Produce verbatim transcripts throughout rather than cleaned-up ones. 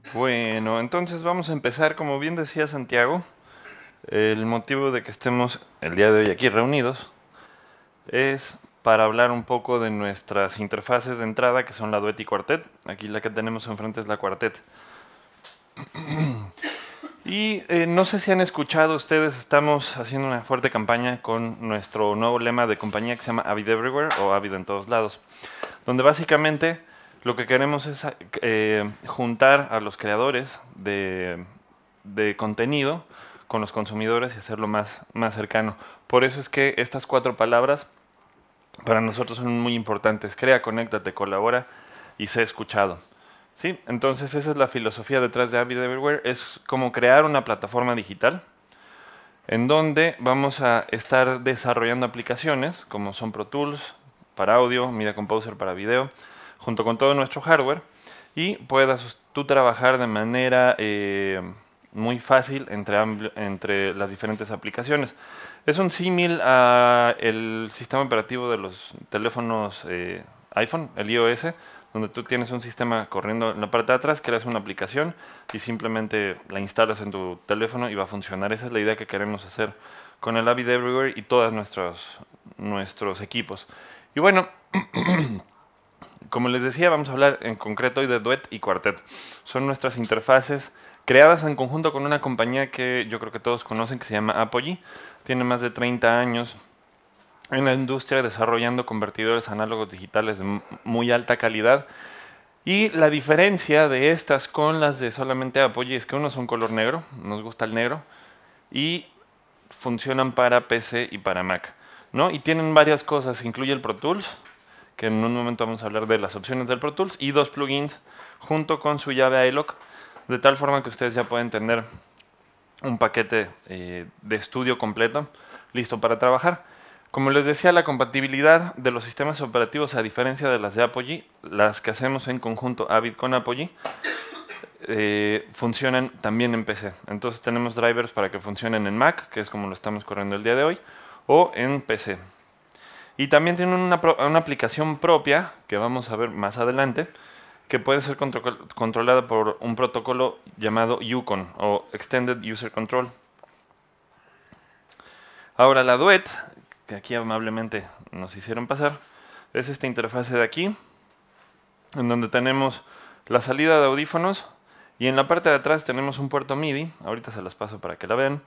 Bueno, entonces vamos a empezar, como bien decía Santiago, el motivo de que estemos el día de hoy aquí reunidos es para hablar un poco de nuestras interfaces de entrada, que son la Duet y Quartet. Aquí la que tenemos enfrente es la Quartet. Y eh, no sé si han escuchado ustedes, estamos haciendo una fuerte campaña con nuestro nuevo lema de compañía que se llama Avid Everywhere o Avid en todos lados, donde básicamente lo que queremos es eh, juntar a los creadores de, de contenido con los consumidores y hacerlo más, más cercano. Por eso es que estas cuatro palabras para nosotros son muy importantes. Crea, conéctate, colabora y sé escuchado. ¿Sí? Entonces esa es la filosofía detrás de Avid Everywhere, es como crear una plataforma digital en donde vamos a estar desarrollando aplicaciones como son Pro Tools para audio, Media Composer para video, junto con todo nuestro hardware, y puedas tú trabajar de manera eh, muy fácil entre, entre las diferentes aplicaciones. Es un símil al sistema operativo de los teléfonos eh, iPhone, el iOS, donde tú tienes un sistema corriendo en la parte de atrás, creas una aplicación y simplemente la instalas en tu teléfono y va a funcionar. Esa es la idea que queremos hacer con el Avid Everywhere y todos nuestros, nuestros equipos. Y bueno, como les decía, vamos a hablar en concreto hoy de Duet y Quartet. Son nuestras interfaces creadas en conjunto con una compañía que yo creo que todos conocen, que se llama Apogee. Tiene más de treinta años en la industria desarrollando convertidores análogos digitales de muy alta calidad. Y la diferencia de estas con las de solamente Apogee es que uno son color negro, nos gusta el negro, y funcionan para P C y para Mac, ¿no? Y tienen varias cosas, incluye el Pro Tools, que en un momento vamos a hablar de las opciones del Pro Tools, y dos plugins junto con su llave iLok, de tal forma que ustedes ya pueden tener un paquete eh, de estudio completo, listo para trabajar. Como les decía, la compatibilidad de los sistemas operativos, a diferencia de las de Apogee, las que hacemos en conjunto Avid con Apogee, eh, funcionan también en P C. Entonces tenemos drivers para que funcionen en Mac, que es como lo estamos corriendo el día de hoy, o en P C. Y también tienen una, una aplicación propia, que vamos a ver más adelante, que puede ser contro controlada por un protocolo llamado U C O N, o Extended User Control. Ahora la Duet, que aquí amablemente nos hicieron pasar, es esta interfase de aquí, en donde tenemos la salida de audífonos, y en la parte de atrás tenemos un puerto MIDI, ahorita se las paso para que la vean,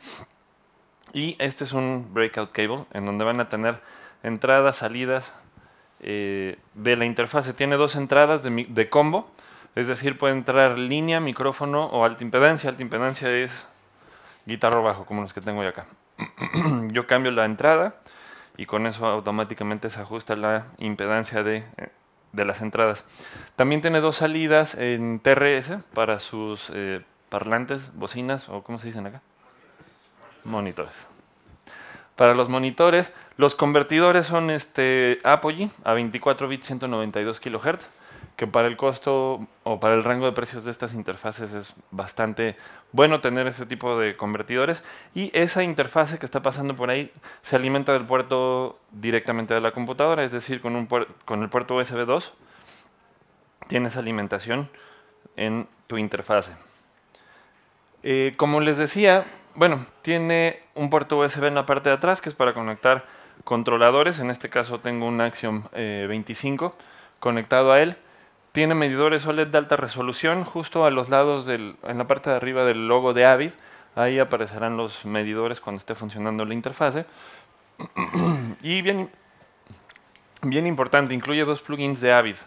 y este es un breakout cable, en donde van a tener entradas, salidas eh, de la interfase. Tiene dos entradas de, de combo, es decir, puede entrar línea, micrófono o alta impedancia. Alta impedancia es guitarra bajo, como los que tengo yo acá. Yo cambio la entrada y con eso automáticamente se ajusta la impedancia de, de las entradas. También tiene dos salidas en T R S para sus eh, parlantes, bocinas, o ¿cómo se dicen acá? Monitores. Para los monitores, los convertidores son este Apogee a veinticuatro bits, ciento noventa y dos kilohertz, que para el costo o para el rango de precios de estas interfaces es bastante bueno tener ese tipo de convertidores. Y esa interfase que está pasando por ahí se alimenta del puerto directamente de la computadora, es decir, con, un con el puerto U S B dos tienes alimentación en tu interfase. Eh, como les decía, bueno, tiene un puerto U S B en la parte de atrás que es para conectar controladores. En este caso tengo un Axiom eh, veinticinco conectado a él. Tiene medidores O L E D de alta resolución justo a los lados, del, en la parte de arriba del logo de Avid. Ahí aparecerán los medidores cuando esté funcionando la interfase. Y bien, bien importante, incluye dos plugins de Avid,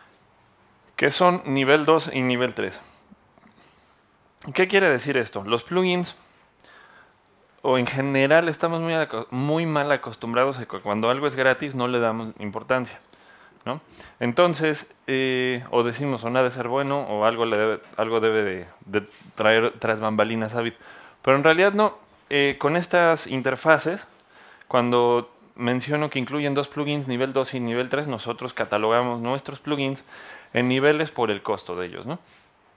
que son nivel dos y nivel tres. ¿Qué quiere decir esto? Los plugins, o en general estamos muy, muy mal acostumbrados a que cuando algo es gratis no le damos importancia, ¿no? Entonces, eh, o decimos o nada de ser bueno o algo, le debe, algo debe de, de traer tras bambalinas Avid. Pero en realidad no. Eh, con estas interfaces, cuando menciono que incluyen dos plugins nivel dos y nivel tres, nosotros catalogamos nuestros plugins en niveles por el costo de ellos, ¿no?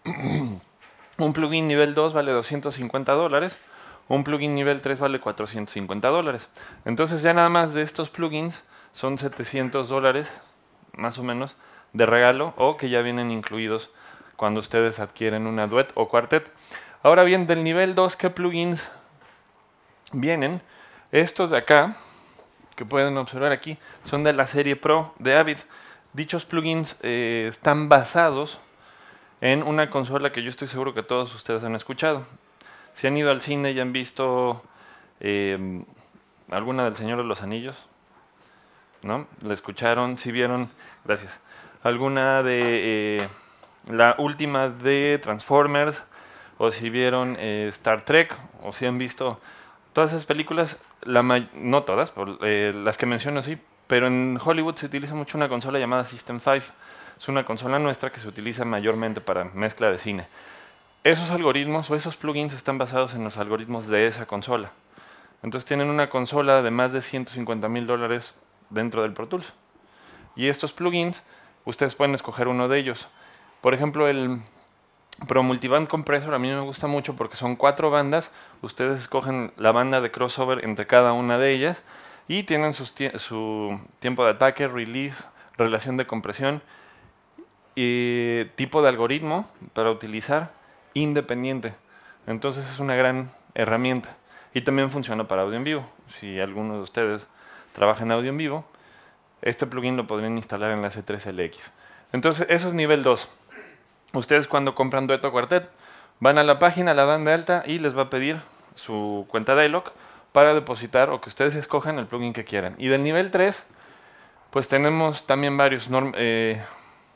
Un plugin nivel dos vale doscientos cincuenta dólares, un plugin nivel tres vale cuatrocientos cincuenta dólares. Entonces ya nada más de estos plugins son setecientos dólares, más o menos, de regalo, o que ya vienen incluidos cuando ustedes adquieren una Duet o Quartet. Ahora bien, del nivel dos, ¿qué plugins vienen? Estos de acá, que pueden observar aquí, son de la serie Pro de Avid. Dichos plugins eh, están basados en una consola que yo estoy seguro que todos ustedes han escuchado. Si han ido al cine y han visto eh, alguna del Señor de los Anillos, ¿no? ¿La escucharon? Si vieron, gracias, alguna de eh, la última de Transformers, o si vieron eh, Star Trek, o si han visto todas esas películas, la no todas, por, eh, las que menciono sí, pero en Hollywood se utiliza mucho una consola llamada System cinco. Es una consola nuestra que se utiliza mayormente para mezcla de cine. Esos algoritmos o esos plugins están basados en los algoritmos de esa consola. Entonces tienen una consola de más de ciento cincuenta mil dólares dentro del Pro Tools. Y estos plugins, ustedes pueden escoger uno de ellos. Por ejemplo, el Pro Multiband Compressor a mí me gusta mucho porque son cuatro bandas. Ustedes escogen la banda de crossover entre cada una de ellas y tienen sus tie su tiempo de ataque, release, relación de compresión y tipo de algoritmo para utilizar independiente. Entonces es una gran herramienta. Y también funciona para audio en vivo. Si alguno de ustedes trabaja en audio en vivo, este plugin lo podrían instalar en la C tres L X. Entonces eso es nivel dos. Ustedes cuando compran Duet o Quartet van a la página, la dan de alta y les va a pedir su cuenta Dialog para depositar o que ustedes escojan el plugin que quieran. Y del nivel tres, pues tenemos también varios. Eh,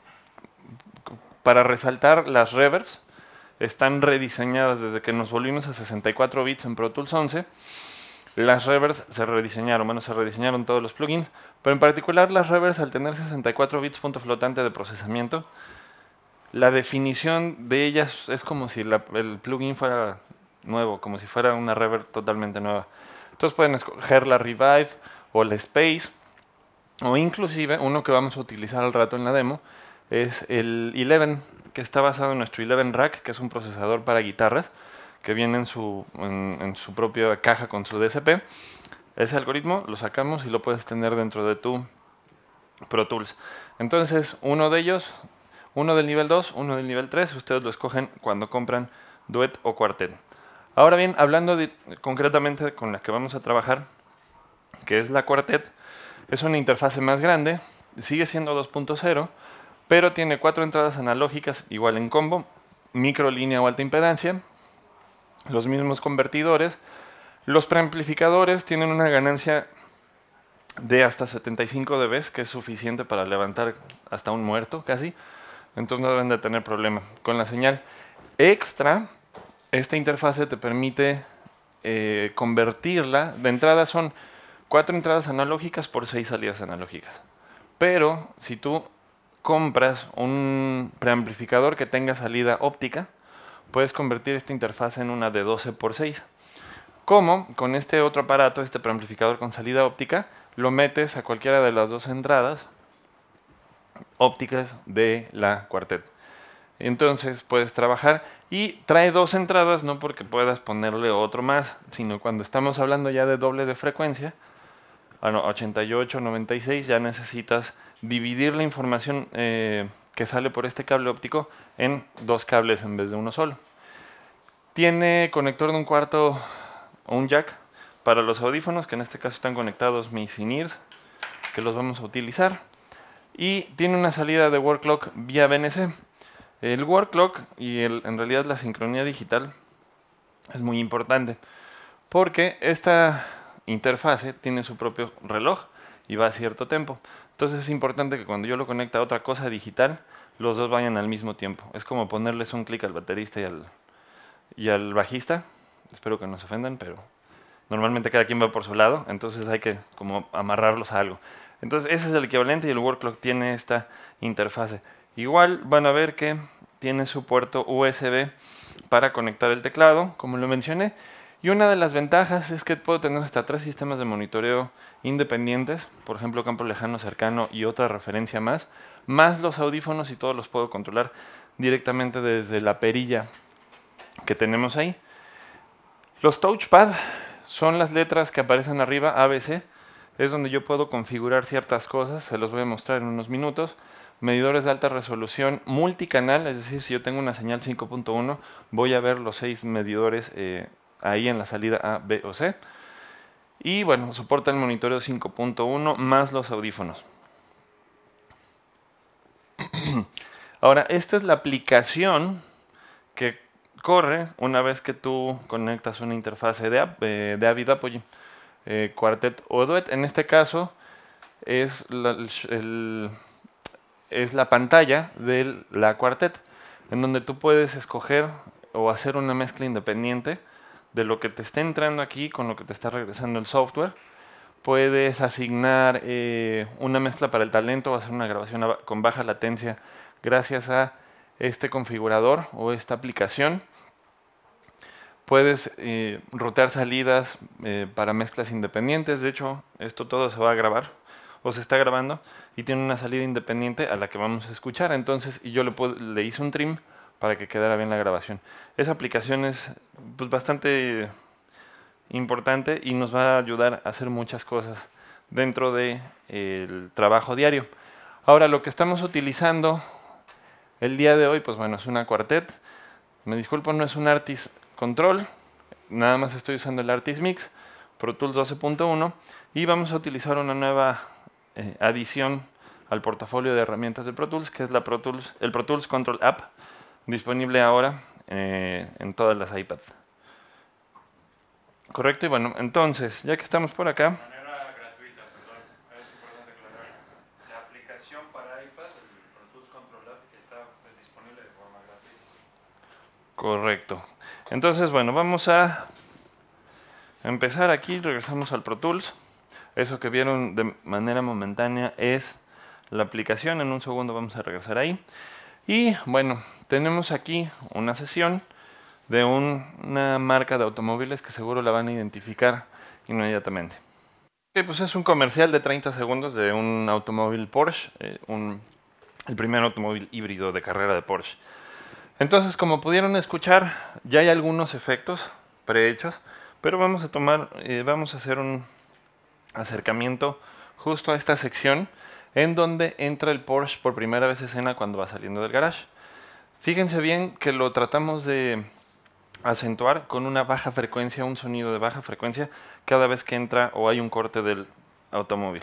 para resaltar, las reverbs están rediseñadas desde que nos volvimos a sesenta y cuatro bits en Pro Tools once. Las reverbs se rediseñaron, bueno, se rediseñaron todos los plugins, pero en particular las reverbs, al tener sesenta y cuatro bits punto flotante de procesamiento, la definición de ellas es como si la, el plugin fuera nuevo, como si fuera una reverb totalmente nueva. Entonces pueden escoger la Revive o la Space, o inclusive uno que vamos a utilizar al rato en la demo, es el Eleven, que está basado en nuestro Eleven Rack, que es un procesador para guitarras, que viene en su, en, en su propia caja con su D S P. Ese algoritmo lo sacamos y lo puedes tener dentro de tu Pro Tools. Entonces, uno de ellos, uno del nivel dos, uno del nivel tres, ustedes lo escogen cuando compran Duet o Quartet. Ahora bien, hablando de, concretamente con la que vamos a trabajar, que es la Quartet, es una interfase más grande, sigue siendo dos punto cero, pero tiene cuatro entradas analógicas igual en combo, micro, línea o alta impedancia, los mismos convertidores. Los preamplificadores tienen una ganancia de hasta setenta y cinco decibelios, que es suficiente para levantar hasta un muerto casi, entonces no deben de tener problema. Con la señal extra, esta interfase te permite eh, convertirla. De entrada son cuatro entradas analógicas por seis salidas analógicas, pero si tú compras un preamplificador que tenga salida óptica, puedes convertir esta interfaz en una de doce por seis. Como con este otro aparato, este preamplificador con salida óptica, lo metes a cualquiera de las dos entradas ópticas de la Quartet. Entonces puedes trabajar y trae dos entradas, no porque puedas ponerle otro más, sino cuando estamos hablando ya de doble de frecuencia, a ochenta y ocho, noventa y seis, ya necesitas dividir la información eh, que sale por este cable óptico en dos cables en vez de uno solo. Tiene conector de un cuarto o un jack para los audífonos, que en este caso están conectados mis in-ears, que los vamos a utilizar. Y tiene una salida de word clock vía B N C. El word clock y el, en realidad la sincronía digital es muy importante, porque esta interfase tiene su propio reloj y va a cierto tiempo. Entonces es importante que cuando yo lo conecte a otra cosa digital, los dos vayan al mismo tiempo. Es como ponerles un clic al baterista y al, y al bajista. Espero que no se ofendan, pero normalmente cada quien va por su lado, entonces hay que como amarrarlos a algo. Entonces ese es el equivalente y el word clock tiene esta interfase. Igual van a ver que tiene su puerto U S B para conectar el teclado, como lo mencioné. Y una de las ventajas es que puedo tener hasta tres sistemas de monitoreo independientes, por ejemplo campo lejano, cercano y otra referencia más, más los audífonos, y todos los puedo controlar directamente desde la perilla que tenemos ahí. Los touchpad son las letras que aparecen arriba, A B C, es donde yo puedo configurar ciertas cosas, se los voy a mostrar en unos minutos. medidores de alta resolución multicanal, es decir, si yo tengo una señal cinco punto uno, voy a ver los seis medidores eh, ahí en la salida A, B o C. Y bueno, soporta el monitoreo cinco punto uno más los audífonos. Ahora, esta es la aplicación que corre una vez que tú conectas una interfase de, eh, de Avid Apogee, eh, Quartet o Duet. En este caso es la, el, el, es la pantalla de la Quartet, en donde tú puedes escoger o hacer una mezcla independiente de lo que te está entrando aquí con lo que te está regresando el software. Puedes asignar eh, una mezcla para el talento o hacer una grabación con baja latencia gracias a este configurador o esta aplicación. Puedes eh, rotear salidas eh, para mezclas independientes. De hecho, esto todo se va a grabar o se está grabando y tiene una salida independiente a la que vamos a escuchar. Entonces, y yo le, puedo, le hice un trim para que quedara bien la grabación. Esa aplicación es pues, bastante importante y nos va a ayudar a hacer muchas cosas dentro del de trabajo diario. Ahora, lo que estamos utilizando el día de hoy, pues bueno, es una Quartet. Me disculpo, no es un Artis Control, nada más estoy usando el Artis Mix, Pro Tools doce punto uno, y vamos a utilizar una nueva eh, adición al portafolio de herramientas de Pro Tools, que es la Pro Tools, el Pro Tools Control App, disponible ahora eh, en todas las iPads. Correcto, y bueno, entonces, ya que estamos por acá... De manera gratuita, perdón, es importante aclarar. La aplicación para iPad, el Pro Tools Control App, está pues, disponible de forma gratuita. Correcto. Entonces, bueno, vamos a empezar aquí, regresamos al Pro Tools. Eso que vieron de manera momentánea es la aplicación, en un segundo vamos a regresar ahí. Y bueno, tenemos aquí una sesión de un, una marca de automóviles que seguro la van a identificar inmediatamente. Okay, pues es un comercial de treinta segundos de un automóvil Porsche, eh, un, el primer automóvil híbrido de carrera de Porsche. Entonces, como pudieron escuchar, ya hay algunos efectos prehechos, pero vamos a tomar, eh, vamos a hacer un acercamiento justo a esta sección en donde entra el Porsche por primera vez a escena cuando va saliendo del garage. Fíjense bien que lo tratamos de acentuar con una baja frecuencia, un sonido de baja frecuencia cada vez que entra o hay un corte del automóvil.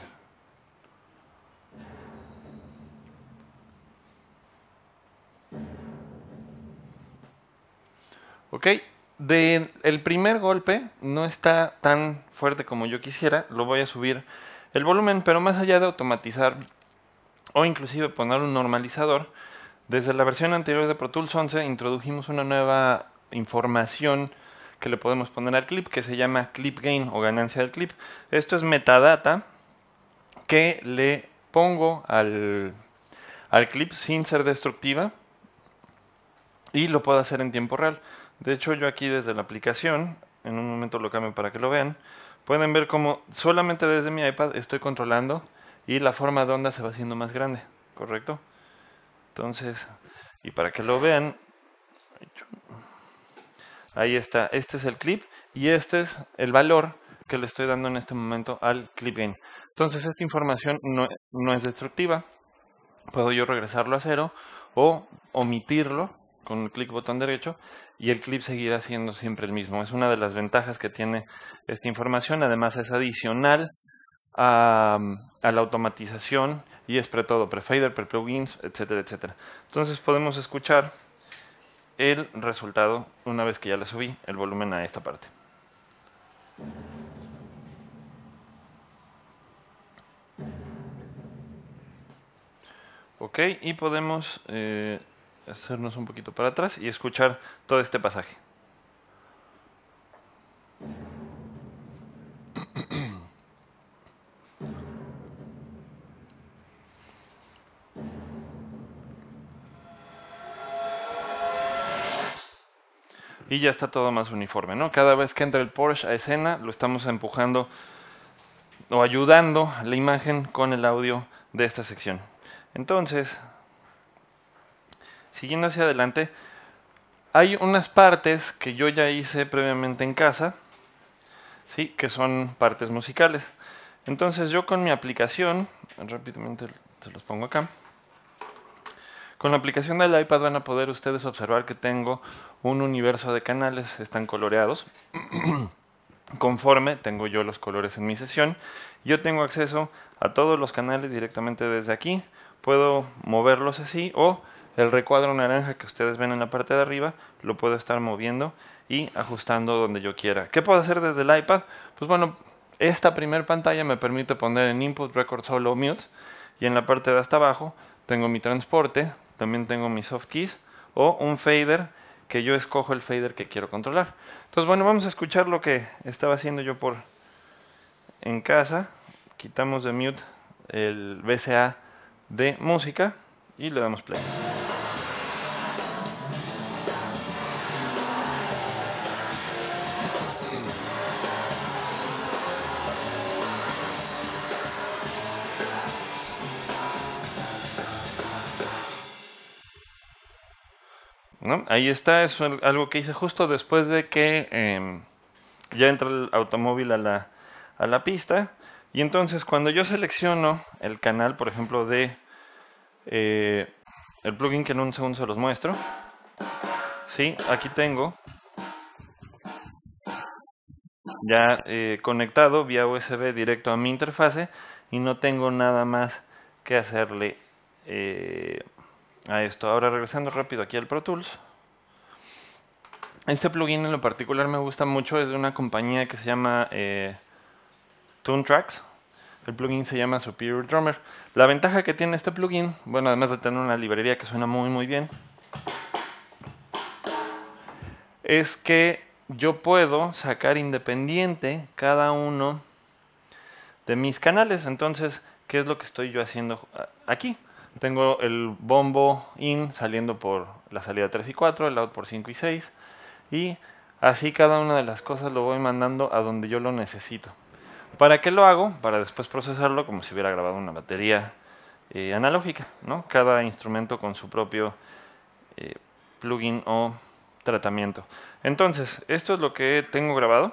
Ok, de el primer golpe no está tan fuerte como yo quisiera, lo voy a subir el volumen, pero más allá de automatizar o inclusive poner un normalizador, desde la versión anterior de Pro Tools once introdujimos una nueva información que le podemos poner al clip, que se llama clip gain o ganancia del clip. Esto es metadata que le pongo al, al clip sin ser destructiva y lo puedo hacer en tiempo real. De hecho, yo aquí desde la aplicación, en un momento lo cambio para que lo vean, pueden ver cómo solamente desde mi iPad estoy controlando y la forma de onda se va haciendo más grande, ¿correcto? Entonces, y para que lo vean, ahí está, este es el clip y este es el valor que le estoy dando en este momento al clip gain. Entonces esta información no, no es destructiva, puedo yo regresarlo a cero o omitirlo con el clic botón derecho y el clip seguirá siendo siempre el mismo. Es una de las ventajas que tiene esta información, además es adicional a, a la automatización y es pre todo, pre-fader, pre-plugins, etcétera, etcétera. Entonces podemos escuchar el resultado una vez que ya le subí el volumen a esta parte. Ok, y podemos eh, hacernos un poquito para atrás y escuchar todo este pasaje. Y ya está todo más uniforme, ¿no? Cada vez que entra el Porsche a escena, lo estamos empujando o ayudando a la imagen con el audio de esta sección. Entonces, siguiendo hacia adelante, hay unas partes que yo ya hice previamente en casa, ¿sí? Que son partes musicales. Entonces yo con mi aplicación, rápidamente se los pongo acá, Con la aplicación del iPad van a poder ustedes observar que tengo un universo de canales, están coloreados. Conforme tengo yo los colores en mi sesión, yo tengo acceso a todos los canales directamente desde aquí. Puedo moverlos así, o el recuadro naranja que ustedes ven en la parte de arriba lo puedo estar moviendo y ajustando donde yo quiera. ¿Qué puedo hacer desde el iPad? Pues bueno, esta primera pantalla me permite poner en Input, Record, Solo, Mute, y en la parte de hasta abajo tengo mi transporte, también tengo mis soft keys o un fader, que yo escojo el fader que quiero controlar. Entonces, bueno, vamos a escuchar lo que estaba haciendo yo por en casa. Quitamos de mute el V C A de música y le damos play. ¿No? Ahí está, es algo que hice justo después de que eh, ya entra el automóvil a la, a la pista. Y entonces cuando yo selecciono el canal, por ejemplo, de eh, el plugin, que en un segundo se los muestro. Sí, aquí tengo ya eh, conectado vía U S B directo a mi interfase y no tengo nada más que hacerle eh, a esto. Ahora, regresando rápido aquí al Pro Tools. Este plugin en lo particular me gusta mucho, es de una compañía que se llama eh, Toontracks. El plugin se llama Superior Drummer. La ventaja que tiene este plugin, bueno, además de tener una librería que suena muy muy bien, es que yo puedo sacar independiente cada uno de mis canales. Entonces, ¿qué es lo que estoy yo haciendo aquí? Tengo el bombo in saliendo por la salida tres y cuatro, el out por cinco y seis, y así cada una de las cosas lo voy mandando a donde yo lo necesito. ¿Para qué lo hago? Para después procesarlo como si hubiera grabado una batería eh, analógica, ¿no? Cada instrumento con su propio eh, plugin o tratamiento. Entonces, esto es lo que tengo grabado.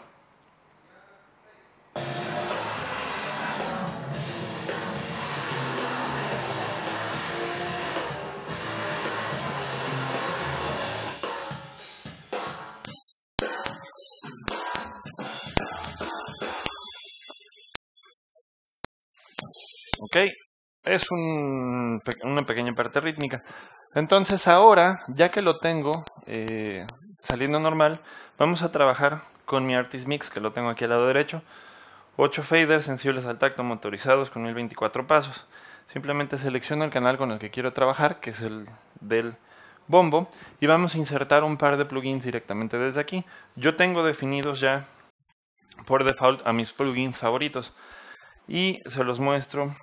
Ok, es un, una pequeña parte rítmica. Entonces ahora, ya que lo tengo eh, saliendo normal, vamos a trabajar con mi Artist Mix, que lo tengo aquí al lado derecho. ocho faders sensibles al tacto motorizados con mil veinticuatro pasos. Simplemente selecciono el canal con el que quiero trabajar, que es el del bombo, y vamos a insertar un par de plugins directamente desde aquí. Yo tengo definidos ya por default a mis plugins favoritos y se los muestro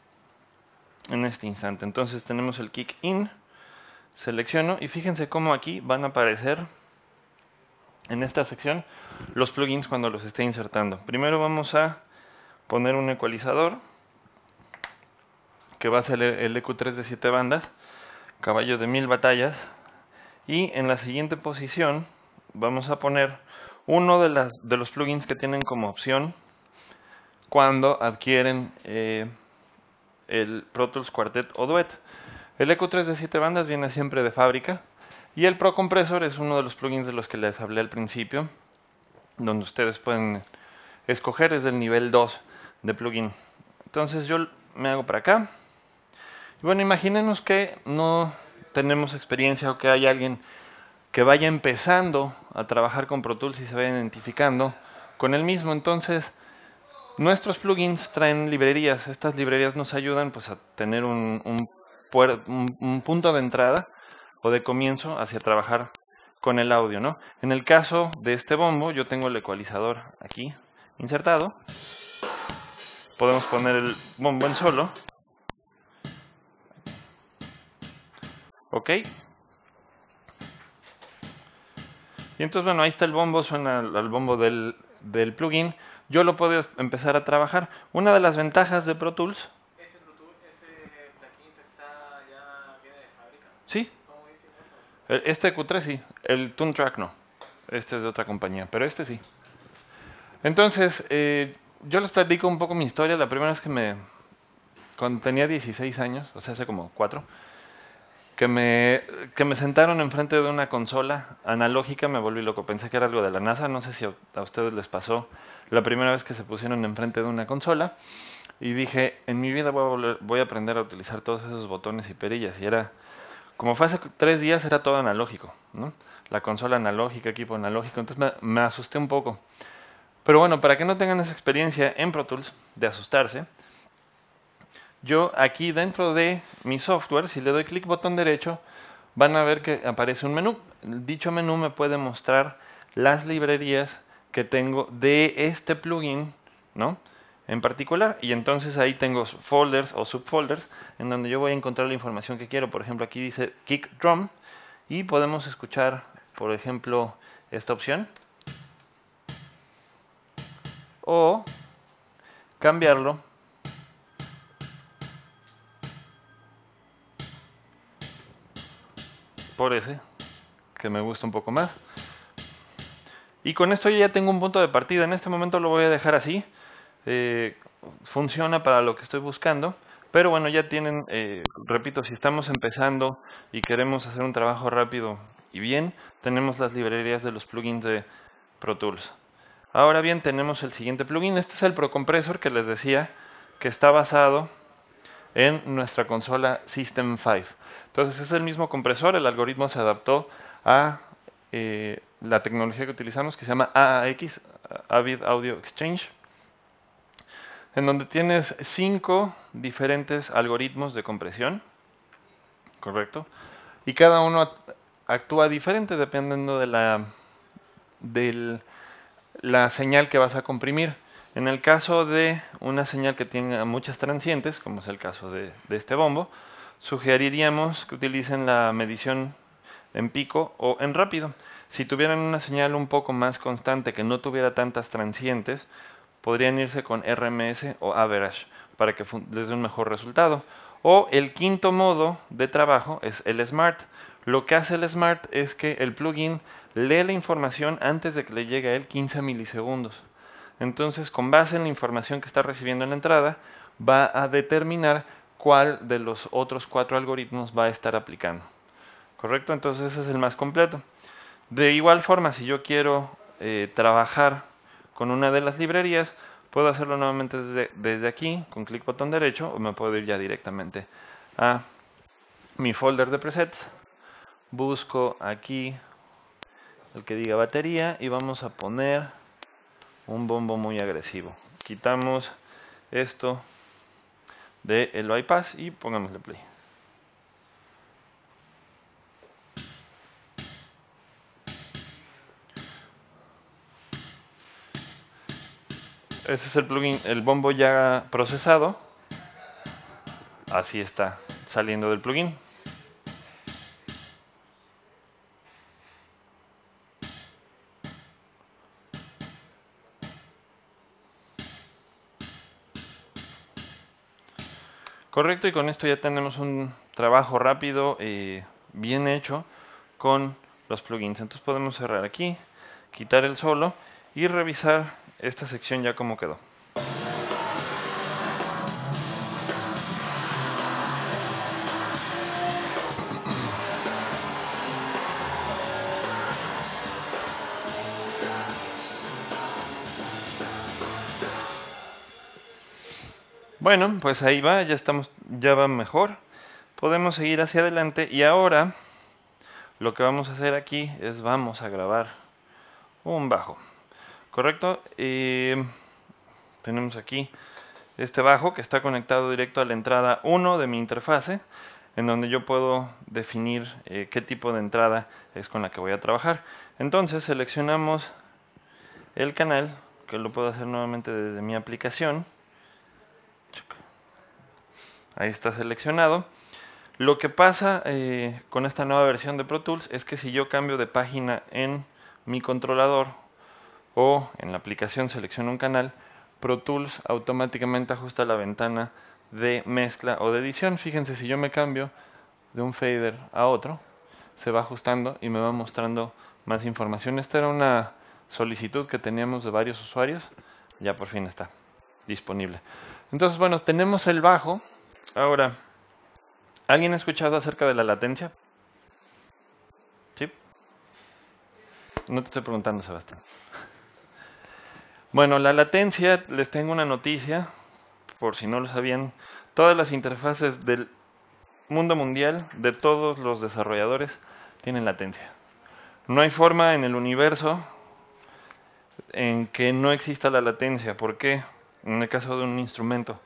en este instante. Entonces tenemos el kick in, selecciono y fíjense cómo aquí van a aparecer en esta sección los plugins cuando los esté insertando. Primero vamos a poner un ecualizador que va a ser el E Q tres de siete bandas, caballo de mil batallas, y en la siguiente posición vamos a poner uno de, las, de los plugins que tienen como opción cuando adquieren eh, el Pro Tools Quartet o Duet. El E Q tres de siete bandas viene siempre de fábrica, y el Pro Compressor es uno de los plugins de los que les hablé al principio, donde ustedes pueden escoger, es del nivel dos de plugin. Entonces yo me hago para acá. Y bueno, imaginemos que no tenemos experiencia o que hay alguien que vaya empezando a trabajar con Pro Tools y se vaya identificando con el mismo. Entonces, nuestros plugins traen librerías. Estas librerías nos ayudan pues a tener un, un, un, un punto de entrada o de comienzo hacia trabajar con el audio, ¿no? En el caso de este bombo, yo tengo el ecualizador aquí insertado. Podemos poner el bombo en solo. Ok. Y entonces, bueno, ahí está el bombo, suena al bombo del, del plugin. Yo lo puedo empezar a trabajar. Una de las ventajas de Pro Tools... ¿Ese Pro Tools, ese plugin está ya viene de fábrica? Sí. ¿Cómo dice eso? Este Q tres sí, el Toontrack no. Este es de otra compañía, pero este sí. Entonces, eh, yo les platico un poco mi historia. La primera vez que me... Cuando tenía dieciséis años, o sea, hace como cuatro, que me, que me sentaron enfrente de una consola analógica, me volví loco. Pensé que era algo de la NASA, no sé si a, a ustedes les pasó la primera vez que se pusieron enfrente de una consola. Y dije, en mi vida voy a, volver, voy a aprender a utilizar todos esos botones y perillas. Y era, como fue hace tres días, era todo analógico, ¿no? La consola analógica, equipo analógico, entonces me, me asusté un poco. Pero bueno, para que no tengan esa experiencia en Pro Tools de asustarse, yo aquí dentro de mi software, si le doy clic botón derecho, van a ver que aparece un menú. Dicho menú me puede mostrar las librerías que tengo de este plugin, ¿no? En particular, y entonces ahí tengo folders o subfolders en donde yo voy a encontrar la información que quiero. Por ejemplo, aquí dice Kick Drum y podemos escuchar, por ejemplo, esta opción o cambiarlo por ese, que me gusta un poco más. Y con esto yo ya tengo un punto de partida. En este momento lo voy a dejar así. Eh, funciona para lo que estoy buscando. Pero bueno, ya tienen, eh, repito, si estamos empezando y queremos hacer un trabajo rápido y bien, tenemos las librerías de los plugins de Pro Tools. Ahora bien, tenemos el siguiente plugin. Este es el Pro Compressor que les decía que está basado en nuestra consola System cinco. Entonces es el mismo compresor, el algoritmo se adaptó a eh, la tecnología que utilizamos, que se llama A A X, Avid Audio Exchange, en donde tienes cinco diferentes algoritmos de compresión, ¿correcto? Y cada uno actúa diferente dependiendo de la, de la señal que vas a comprimir. En el caso de una señal que tenga muchas transientes, como es el caso de, de este bombo, sugeriríamos que utilicen la medición en pico o en rápido. Si tuvieran una señal un poco más constante que no tuviera tantas transientes, podrían irse con R M S o Average para que les dé un mejor resultado. O el quinto modo de trabajo es el Smart. Lo que hace el Smart es que el plugin lee la información antes de que le llegue a él quince milisegundos. Entonces, con base en la información que está recibiendo en la entrada, va a determinar cuál de los otros cuatro algoritmos va a estar aplicando. ¿Correcto? Entonces ese es el más completo. De igual forma, si yo quiero eh, trabajar con una de las librerías, puedo hacerlo nuevamente desde, desde aquí, con clic botón derecho, o me puedo ir ya directamente a mi folder de presets. Busco aquí el que diga batería y vamos a poner un bombo muy agresivo. Quitamos esto de el bypass y pongámosle play. Ese es el plugin, el bombo ya procesado. Así está saliendo del plugin. Correcto, y con esto ya tenemos un trabajo rápido y bien hecho con los plugins. Entonces podemos cerrar aquí, quitar el solo y revisar esta sección ya como quedó. Bueno, pues ahí va, ya estamos, ya va mejor. Podemos seguir hacia adelante y ahora lo que vamos a hacer aquí es vamos a grabar un bajo. ¿Correcto? Eh, tenemos aquí este bajo que está conectado directo a la entrada uno de mi interfase, en donde yo puedo definir eh, qué tipo de entrada es con la que voy a trabajar. Entonces seleccionamos el canal, que lo puedo hacer nuevamente desde mi aplicación. Ahí está seleccionado. Lo que pasa eh, con esta nueva versión de Pro Tools es que si yo cambio de página en mi controlador o en la aplicación selecciono un canal, Pro Tools automáticamente ajusta la ventana de mezcla o de edición. Fíjense, si yo me cambio de un fader a otro, se va ajustando y me va mostrando más información. Esta era una solicitud que teníamos de varios usuarios, ya por fin está disponible. Entonces, bueno, tenemos el bajo. Ahora, ¿Alguien ha escuchado acerca de la latencia? ¿Sí? No te estoy preguntando, Sebastián. Bueno, la latencia, les tengo una noticia, por si no lo sabían. Todas las interfaces del mundo mundial, de todos los desarrolladores, tienen latencia. No hay forma en el universo en que no exista la latencia. ¿Por qué? En el caso de un instrumento.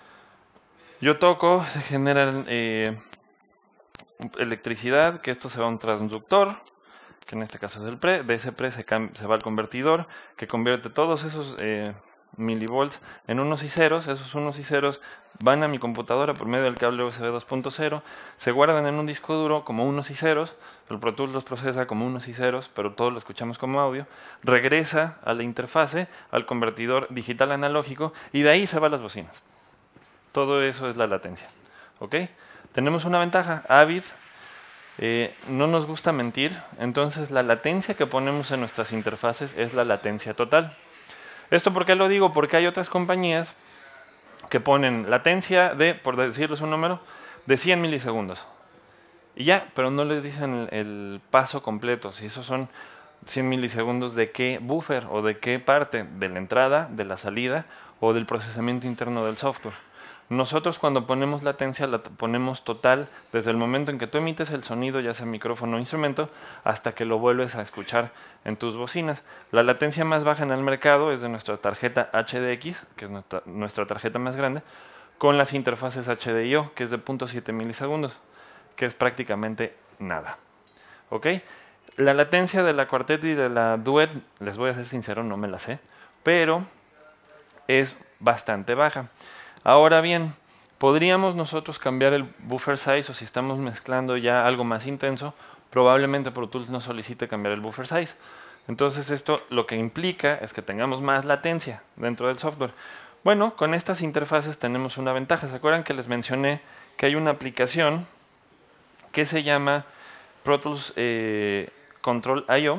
Yo toco, se genera eh, electricidad, que esto se va a un transductor, que en este caso es el pre. De ese pre se, se va al convertidor, que convierte todos esos eh, milivolts en unos y ceros. Esos unos y ceros van a mi computadora por medio del cable U S B dos punto cero, se guardan en un disco duro como unos y ceros, el Pro Tools los procesa como unos y ceros, pero todos lo escuchamos como audio, regresa a la interfase, al convertidor digital analógico, y de ahí se van las bocinas. Todo eso es la latencia. ¿Ok? Tenemos una ventaja, Avid eh, no nos gusta mentir, entonces la latencia que ponemos en nuestras interfaces es la latencia total. ¿Esto por qué lo digo? Porque hay otras compañías que ponen latencia de, por decirles un número, de cien milisegundos. Y ya, pero no les dicen el, el paso completo, si esos son cien milisegundos de qué buffer o de qué parte, de la entrada, de la salida o del procesamiento interno del software. Nosotros cuando ponemos latencia la ponemos total desde el momento en que tú emites el sonido, ya sea micrófono o instrumento, hasta que lo vuelves a escuchar en tus bocinas. La latencia más baja en el mercado es de nuestra tarjeta H D X, que es nuestra, nuestra tarjeta más grande, con las interfaces H D I O, que es de cero punto siete milisegundos, que es prácticamente nada. ¿Ok? La latencia de la Quartet y de la Duet, les voy a ser sincero, no me la sé, pero es bastante baja. Ahora bien, podríamos nosotros cambiar el buffer size, o si estamos mezclando ya algo más intenso, probablemente Pro Tools nos solicite cambiar el buffer size. Entonces esto lo que implica es que tengamos más latencia dentro del software. Bueno, con estas interfaces tenemos una ventaja. ¿Se acuerdan que les mencioné que hay una aplicación que se llama Pro Tools eh, Control I O?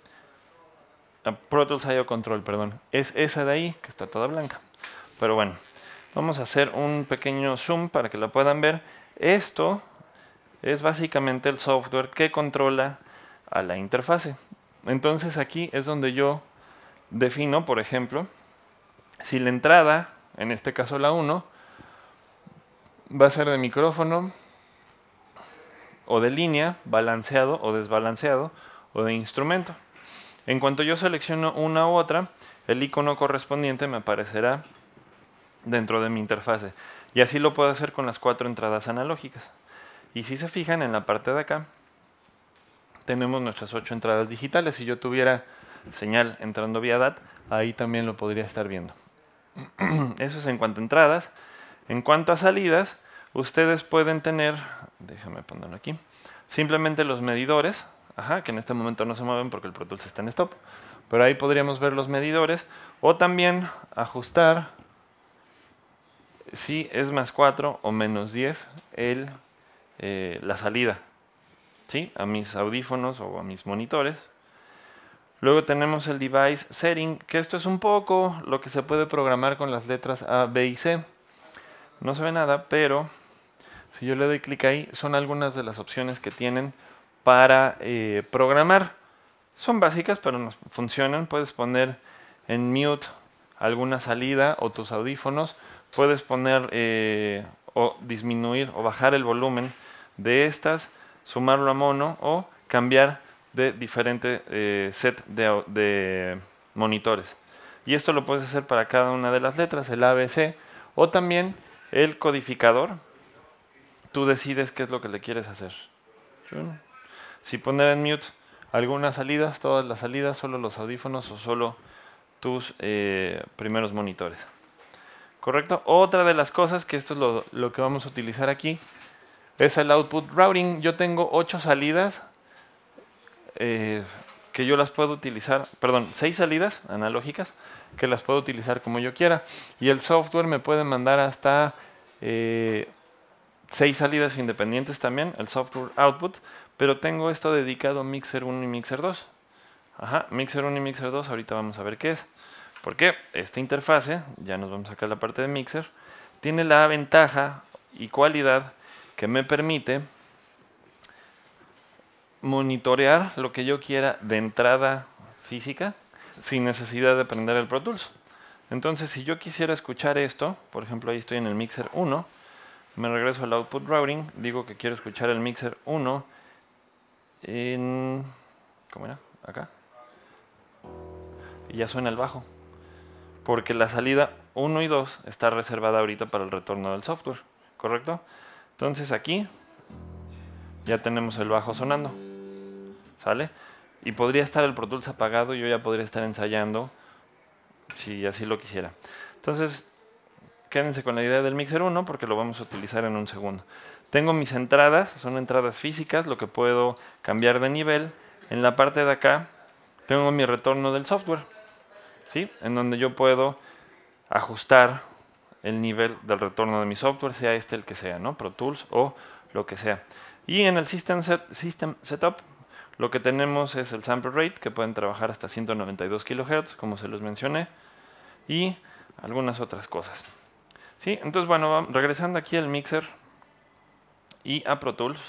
Uh, Pro Tools I O Control, perdón. Es esa de ahí, que está toda blanca. Pero bueno. Vamos a hacer un pequeño zoom para que lo puedan ver. Esto es básicamente el software que controla a la interfase. Entonces aquí es donde yo defino, por ejemplo, si la entrada, en este caso la uno, va a ser de micrófono o de línea, balanceado o desbalanceado, o de instrumento. En cuanto yo selecciono una u otra, el icono correspondiente me aparecerá dentro de mi interfase. Y así lo puedo hacer con las cuatro entradas analógicas. Y si se fijan en la parte de acá, tenemos nuestras ocho entradas digitales. Si yo tuviera señal entrando vía D A T, ahí también lo podría estar viendo. Eso es en cuanto a entradas. En cuanto a salidas, ustedes pueden tener, déjame ponerlo aquí, simplemente los medidores, ajá, que en este momento no se mueven porque el Pro Tools está en stop, pero ahí podríamos ver los medidores, o también ajustar si es más cuatro o menos diez el, eh, la salida, ¿sí?, a mis audífonos o a mis monitores. Luego tenemos el device setting, que esto es un poco lo que se puede programar con las letras A, B y C. No se ve nada, pero si yo le doy clic ahí, son algunas de las opciones que tienen para eh, programar. Son básicas, pero nos funcionan. Puedes poner en mute alguna salida o tus audífonos. Puedes poner eh, o disminuir o bajar el volumen de estas, sumarlo a mono o cambiar de diferente eh, set de, de monitores. Y esto lo puedes hacer para cada una de las letras, el A, B, C, o también el codificador. Tú decides qué es lo que le quieres hacer. Si poner en mute algunas salidas, todas las salidas, solo los audífonos o solo tus eh, primeros monitores. ¿Correcto? Otra de las cosas, que esto es lo, lo que vamos a utilizar aquí, es el output routing. Yo tengo ocho salidas eh, que yo las puedo utilizar, perdón, seis salidas analógicas que las puedo utilizar como yo quiera. Y el software me puede mandar hasta eh, seis salidas independientes también, el software output, pero tengo esto dedicado a Mixer uno y Mixer dos. Ajá, Mixer uno y Mixer dos, ahorita vamos a ver qué es. Porque esta interfase, ya nos vamos a sacar la parte de Mixer, tiene la ventaja y cualidad que me permite monitorear lo que yo quiera de entrada física sin necesidad de prender el Pro Tools. Entonces, si yo quisiera escuchar esto, por ejemplo, ahí estoy en el mixer uno, me regreso al output routing, digo que quiero escuchar el mixer uno en... ¿cómo era? Acá. Y ya suena el bajo, porque la salida uno y dos está reservada ahorita para el retorno del software, ¿correcto? Entonces aquí ya tenemos el bajo sonando, ¿sale? Y podría estar el Pro Tools apagado, yo ya podría estar ensayando si así lo quisiera. Entonces, quédense con la idea del mixer uno porque lo vamos a utilizar en un segundo. Tengo mis entradas, son entradas físicas, lo que puedo cambiar de nivel. En la parte de acá tengo mi retorno del software, ¿sí? En donde yo puedo ajustar el nivel del retorno de mi software, sea este el que sea, ¿no? Pro Tools o lo que sea. Y en el System, set, system Setup lo que tenemos es el sample rate, que pueden trabajar hasta ciento noventa y dos kilohertz, como se los mencioné, y algunas otras cosas. ¿Sí? Entonces, bueno, regresando aquí al mixer y a Pro Tools.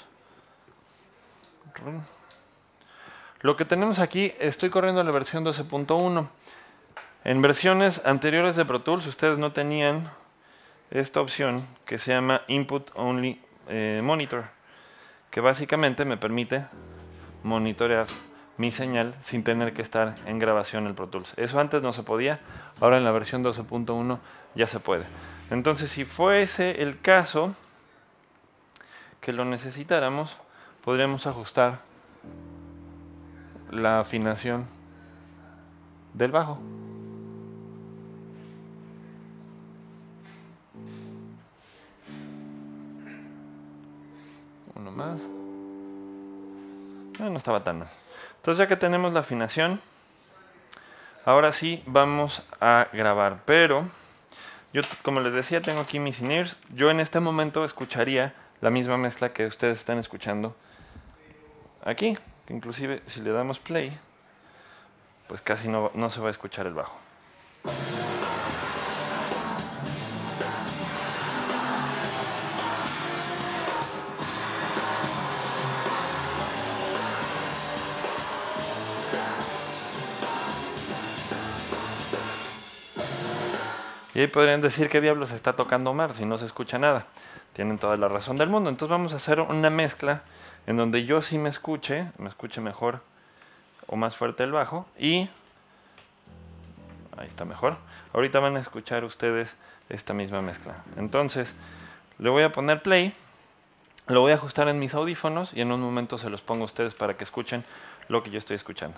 Lo que tenemos aquí, estoy corriendo la versión doce punto uno. En versiones anteriores de Pro Tools, ustedes no tenían esta opción que se llama Input Only eh, Monitor, que básicamente me permite monitorear mi señal sin tener que estar en grabación el Pro Tools. Eso antes no se podía, ahora en la versión doce punto uno ya se puede. Entonces, si fuese el caso que lo necesitáramos, podríamos ajustar la afinación del bajo. Uno más. No, no estaba tan mal. Entonces, ya que tenemos la afinación, ahora sí vamos a grabar. Pero yo, como les decía, tengo aquí mis in-ears. Yo en este momento escucharía la misma mezcla que ustedes están escuchando aquí. Inclusive si le damos play, pues casi no, no se va a escuchar el bajo. Y ahí podrían decir qué diablos está tocando Omar si no se escucha nada. Tienen toda la razón del mundo. Entonces vamos a hacer una mezcla en donde yo sí me escuche, me escuche mejor o más fuerte el bajo. Y ahí está mejor. Ahorita van a escuchar ustedes esta misma mezcla. Entonces le voy a poner play, lo voy a ajustar en mis audífonos y en un momento se los pongo a ustedes para que escuchen lo que yo estoy escuchando.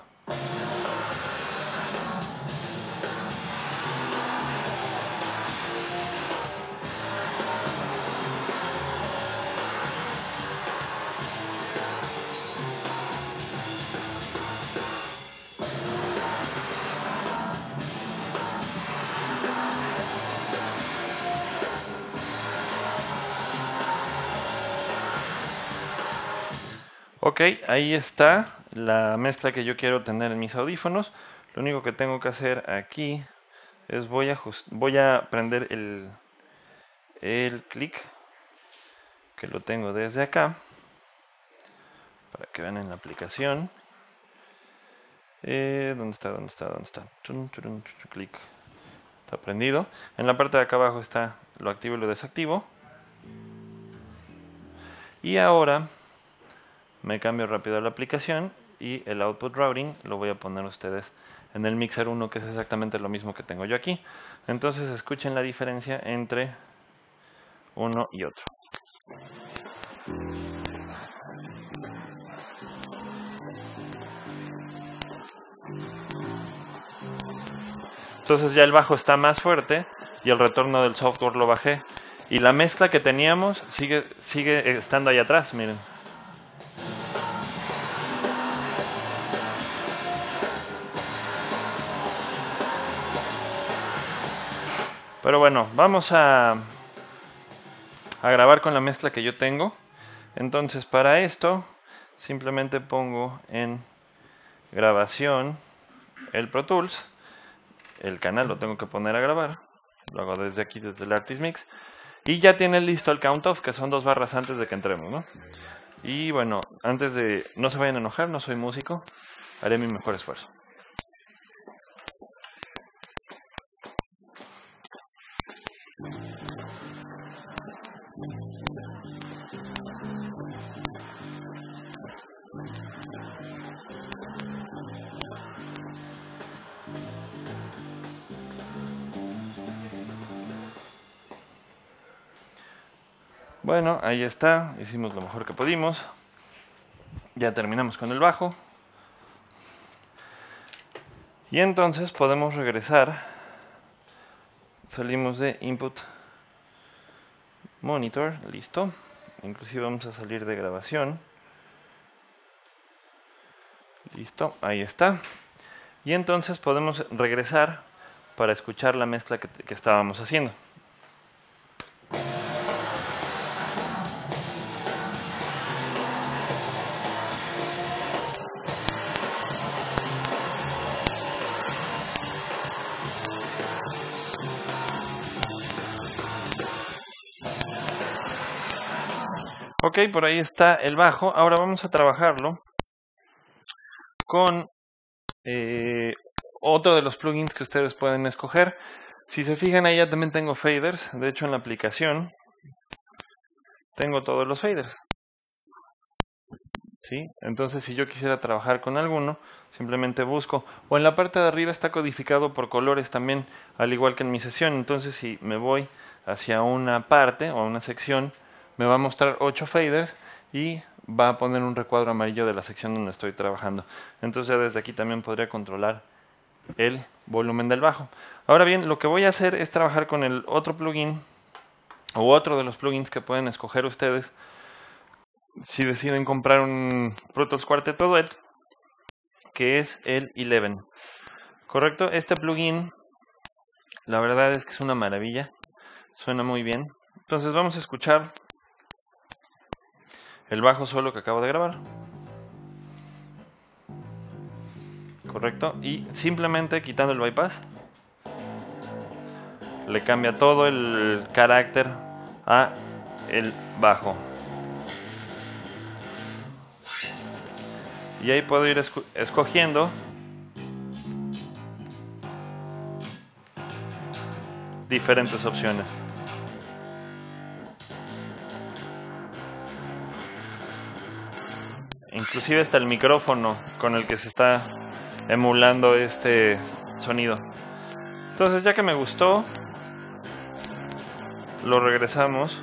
Ok, ahí está la mezcla que yo quiero tener en mis audífonos. Lo único que tengo que hacer aquí es voy a, voy a prender el, el click, que lo tengo desde acá, para que vean en la aplicación. Eh, ¿Dónde está? ¿Dónde está? ¿Dónde está? Tum, tum, tum, clic. Está prendido. En la parte de acá abajo está lo activo y lo desactivo. Y ahora me cambio rápido a la aplicación y el output routing lo voy a poner a ustedes en el mixer uno, que es exactamente lo mismo que tengo yo aquí. Entonces escuchen la diferencia entre uno y otro. Entonces ya el bajo está más fuerte y el retorno del software lo bajé. Y la mezcla que teníamos sigue, sigue estando ahí atrás, miren. Pero bueno, vamos a, a grabar con la mezcla que yo tengo. Entonces para esto simplemente pongo en grabación el Pro Tools. El canal lo tengo que poner a grabar. Lo hago desde aquí, desde el Artist Mix. Y ya tiene listo el count off, que son dos barras antes de que entremos, ¿no? Y bueno, antes de... No se vayan a enojar, no soy músico. Haré mi mejor esfuerzo. Bueno, ahí está, hicimos lo mejor que pudimos. Ya terminamos con el bajo. Y entonces podemos regresar. Salimos de Input Monitor, listo. Inclusive vamos a salir de grabación. Listo, ahí está. Y entonces podemos regresar para escuchar la mezcla que, que estábamos haciendo. Ok, por ahí está el bajo. Ahora vamos a trabajarlo con eh, otro de los plugins que ustedes pueden escoger. Si se fijan, ahí ya también tengo faders. De hecho, en la aplicación tengo todos los faders. ¿Sí? Entonces, si yo quisiera trabajar con alguno, simplemente busco. O en la parte de arriba está codificado por colores también, al igual que en mi sesión. Entonces, si me voy hacia una parte o una sección, me va a mostrar ocho faders y va a poner un recuadro amarillo de la sección donde estoy trabajando. Entonces ya desde aquí también podría controlar el volumen del bajo. Ahora bien, lo que voy a hacer es trabajar con el otro plugin o otro de los plugins que pueden escoger ustedes si deciden comprar un Pro Tools Quartet Duet, que es el once. ¿Correcto? Este plugin, la verdad es que es una maravilla. Suena muy bien. Entonces vamos a escuchar el bajo solo que acabo de grabar. Correcto. Y simplemente quitando el bypass, le cambia todo el carácter a el bajo. Y ahí puedo ir esco- escogiendo diferentes opciones. Inclusive hasta el micrófono con el que se está emulando este sonido. Entonces, ya que me gustó, lo regresamos.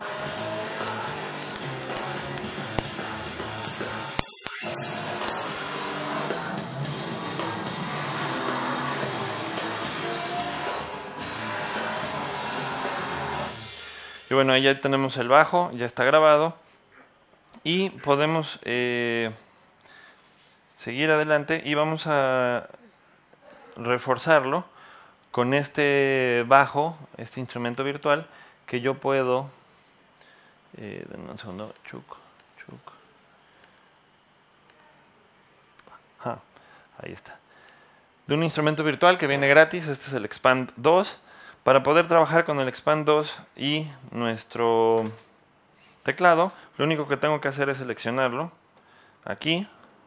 Y bueno, ahí ya tenemos el bajo, ya está grabado. Y podemos eh, seguir adelante y vamos a reforzarlo con este bajo, este instrumento virtual, que yo puedo... Eh, denme un segundo, chuc, chuc. Ah, ahí está. De un instrumento virtual que viene gratis, este es el Expand dos. Para poder trabajar con el Expand dos y nuestro teclado, lo único que tengo que hacer es seleccionarlo aquí,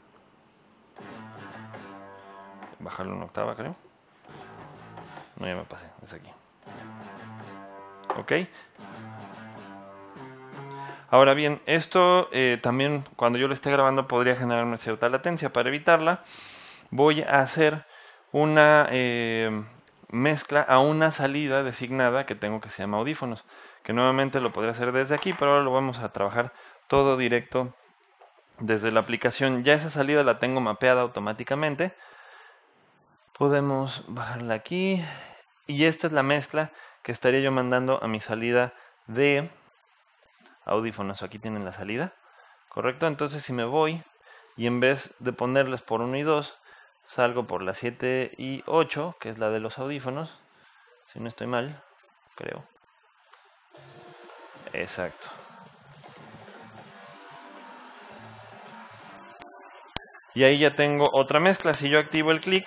bajarlo una octava, creo. No, ya me pasé, es aquí. Ok. Ahora bien, esto eh, también cuando yo lo esté grabando podría generarme cierta latencia. Para evitarla, voy a hacer una eh, mezcla a una salida designada que tengo que se llama audífonos, que nuevamente lo podría hacer desde aquí, pero ahora lo vamos a trabajar todo directo desde la aplicación. Ya esa salida la tengo mapeada automáticamente. Podemos bajarla aquí y esta es la mezcla que estaría yo mandando a mi salida de audífonos. Aquí tienen la salida, correcto. Entonces si me voy y en vez de ponerles por uno y dos, salgo por la siete y ocho, que es la de los audífonos, si no estoy mal, creo. Exacto. Y ahí ya tengo otra mezcla. Si yo activo el clic,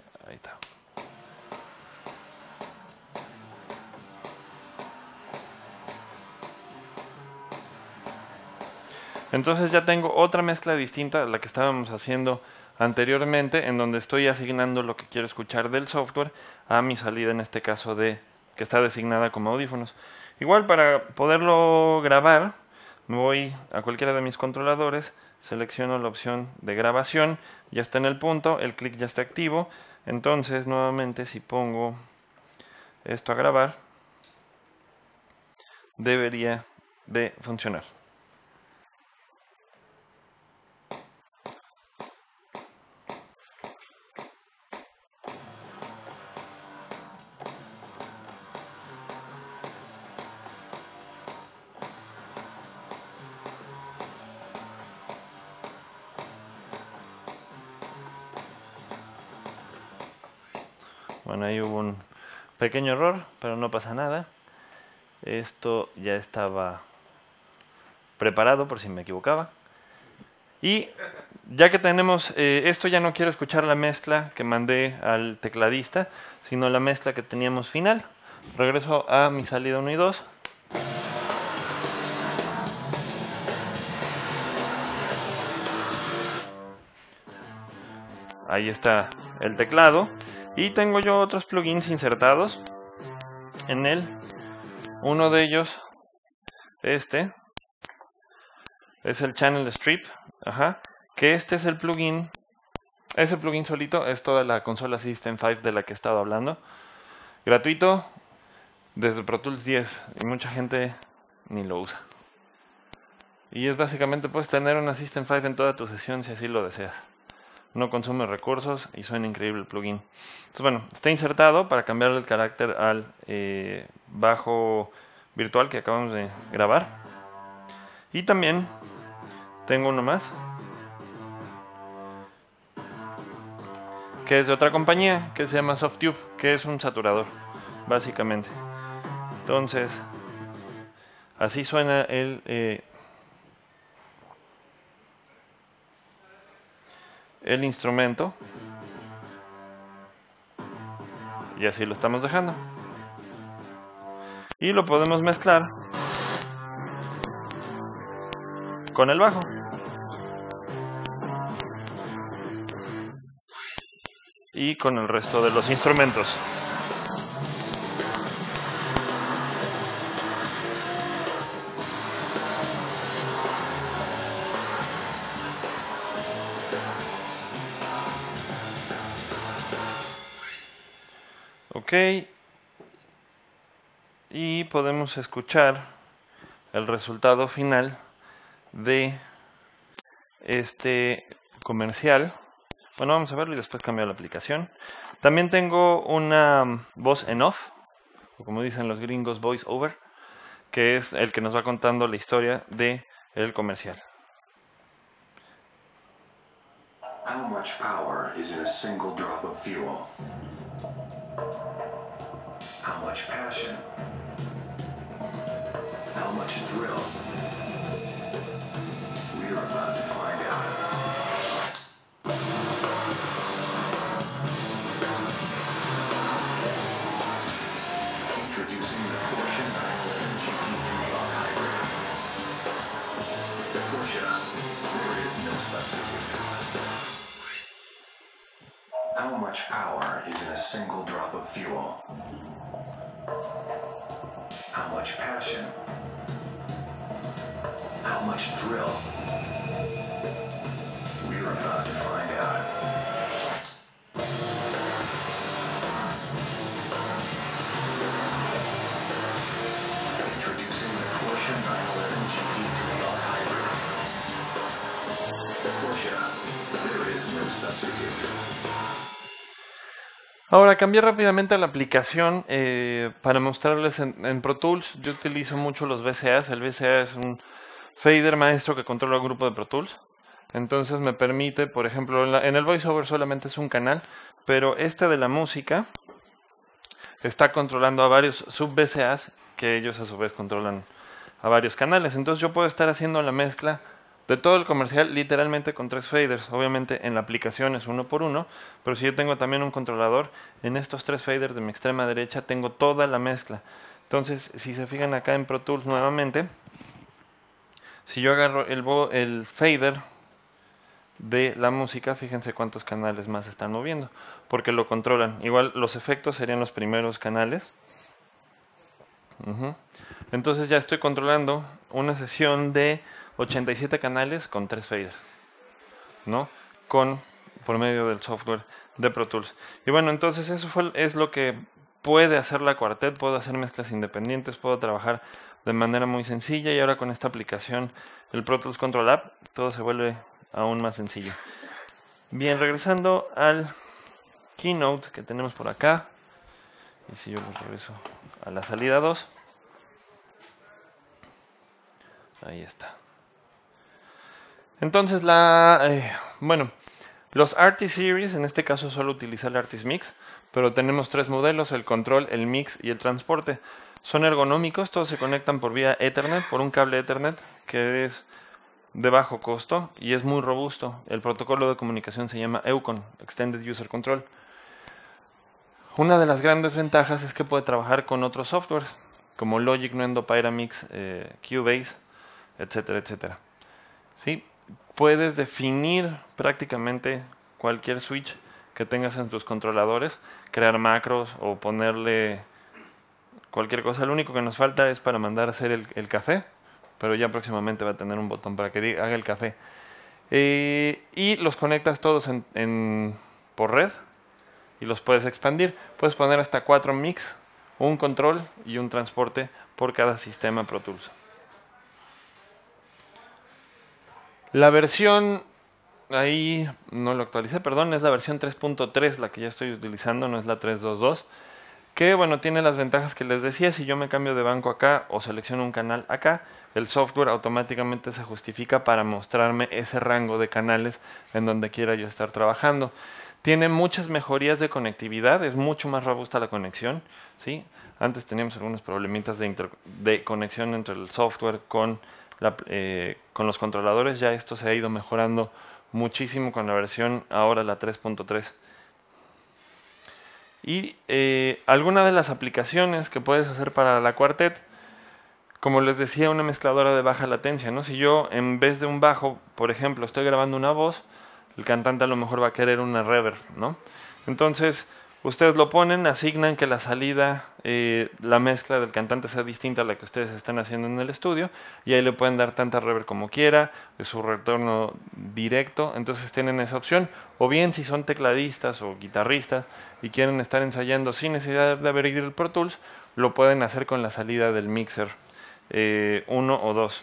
Ahí está. Entonces ya tengo otra mezcla distinta a la que estábamos haciendo anteriormente, en donde estoy asignando lo que quiero escuchar del software a mi salida, en este caso de que está designada como audífonos. Igual, para poderlo grabar, me voy a cualquiera de mis controladores, selecciono la opción de grabación, ya está en el punto, el clic ya está activo. Entonces nuevamente, si pongo esto a grabar, debería de funcionar. Bueno, ahí hubo un pequeño error, pero no pasa nada. Esto ya estaba preparado por si me equivocaba. Y ya que tenemos eh, esto, ya no quiero escuchar la mezcla que mandé al tecladista, sino la mezcla que teníamos final. Regreso a mi salida uno y dos. Ahí está el teclado. Y tengo yo otros plugins insertados en él. Uno de ellos, este, es el Channel Strip. Ajá. Que este es el plugin. Ese plugin solito es toda la consola System cinco de la que he estado hablando. Gratuito desde Pro Tools diez. Y mucha gente ni lo usa. Y es básicamente, puedes tener una System cinco en toda tu sesión si así lo deseas. No consume recursos y suena increíble el plugin. Entonces, bueno, está insertado para cambiarle el carácter al eh, bajo virtual que acabamos de grabar. Y también tengo uno más, que es de otra compañía, que se llama Softube, que es un saturador, básicamente. Entonces, así suena el... Eh, el instrumento, y así lo estamos dejando, y lo podemos mezclar con el bajo. Y con el resto de los instrumentos. Ok, y podemos escuchar el resultado final de este comercial. Bueno, vamos a verlo y después cambio la aplicación. También tengo una voz en off, o como dicen los gringos, voice over, que es el que nos va contando la historia de el comercial. How much power is in a single drop of fuel? How much passion? How much thrill? We're about to find out. Introducing the Porsche nine eleven G T three R Hybrid. Porsche, there is no substitute. How much power is in a single drop of fuel? How much passion? How much thrill? We're about to find out. Introducing the Porsche nine eleven G T three R Hybrid. Porsche, there is no substitute. Ahora cambié rápidamente a la aplicación eh, para mostrarles en, en Pro Tools. Yo utilizo mucho los V C As. El V C A es un fader maestro que controla el grupo de Pro Tools. Entonces me permite, por ejemplo, en, la, en el VoiceOver solamente es un canal, pero este de la música está controlando a varios sub-V C As que ellos a su vez controlan a varios canales. Entonces yo puedo estar haciendo la mezcla de todo el comercial, literalmente con tres faders. Obviamente en la aplicación es uno por uno, pero si yo tengo también un controlador, en estos tres faders de mi extrema derecha tengo toda la mezcla. Entonces, si se fijan acá en Pro Tools nuevamente, si yo agarro el, el fader de la música, fíjense cuántos canales más están moviendo, porque lo controlan. Igual los efectos serían los primeros canales. Uh-huh. Entonces ya estoy controlando una sesión de ochenta y siete canales con tres faders, ¿no? Con, por medio del software de Pro Tools. Y bueno, entonces eso fue, es lo que puede hacer la Quartet. Puedo hacer mezclas independientes, puedo trabajar de manera muy sencilla, y ahora con esta aplicación, el Pro Tools Control App, todo se vuelve aún más sencillo. Bien, regresando al Keynote que tenemos por acá, y si yo lo regreso a la salida dos, ahí está. Entonces, la eh, bueno, los Artist Series, en este caso solo utiliza el Artist Mix, pero tenemos tres modelos: el control, el mix y el transporte. Son ergonómicos, todos se conectan por vía Ethernet, por un cable Ethernet que es de bajo costo y es muy robusto. El protocolo de comunicación se llama EUCON, Extended User Control. Una de las grandes ventajas es que puede trabajar con otros softwares, como Logic, Nuendo, Pyramix, eh, Cubase, etcétera, etcétera. ¿Sí? Puedes definir prácticamente cualquier switch que tengas en tus controladores, crear macros o ponerle cualquier cosa. Lo único que nos falta es para mandar a hacer el, el café, pero ya próximamente va a tener un botón para que diga, haga el café. Eh, y los conectas todos en, en, por red y los puedes expandir. Puedes poner hasta cuatro mix, un control y un transporte por cada sistema Pro Tools. La versión, ahí no lo actualicé, perdón, es la versión tres punto tres la que ya estoy utilizando, no es la tres punto dos. Que bueno, tiene las ventajas que les decía. Si yo me cambio de banco acá o selecciono un canal acá, el software automáticamente se justifica para mostrarme ese rango de canales en donde quiera yo estar trabajando. Tiene muchas mejorías de conectividad, es mucho más robusta la conexión, ¿sí? Antes teníamos algunos problemitas de, de conexión entre el software con, la, eh, con los controladores. Ya esto se ha ido mejorando muchísimo con la versión ahora la tres punto tres. Y eh, alguna de las aplicaciones que puedes hacer para la Quartet, como les decía, una mezcladora de baja latencia, ¿no? Si yo en vez de un bajo, por ejemplo, estoy grabando una voz, el cantante a lo mejor va a querer una reverb, ¿no? Entonces, ustedes lo ponen, asignan que la salida, eh, la mezcla del cantante sea distinta a la que ustedes están haciendo en el estudio, y ahí le pueden dar tanta reverb como quiera, su retorno directo. Entonces tienen esa opción. O bien, si son tecladistas o guitarristas y quieren estar ensayando sin necesidad de abrir el Pro Tools, lo pueden hacer con la salida del mixer eh, uno o dos.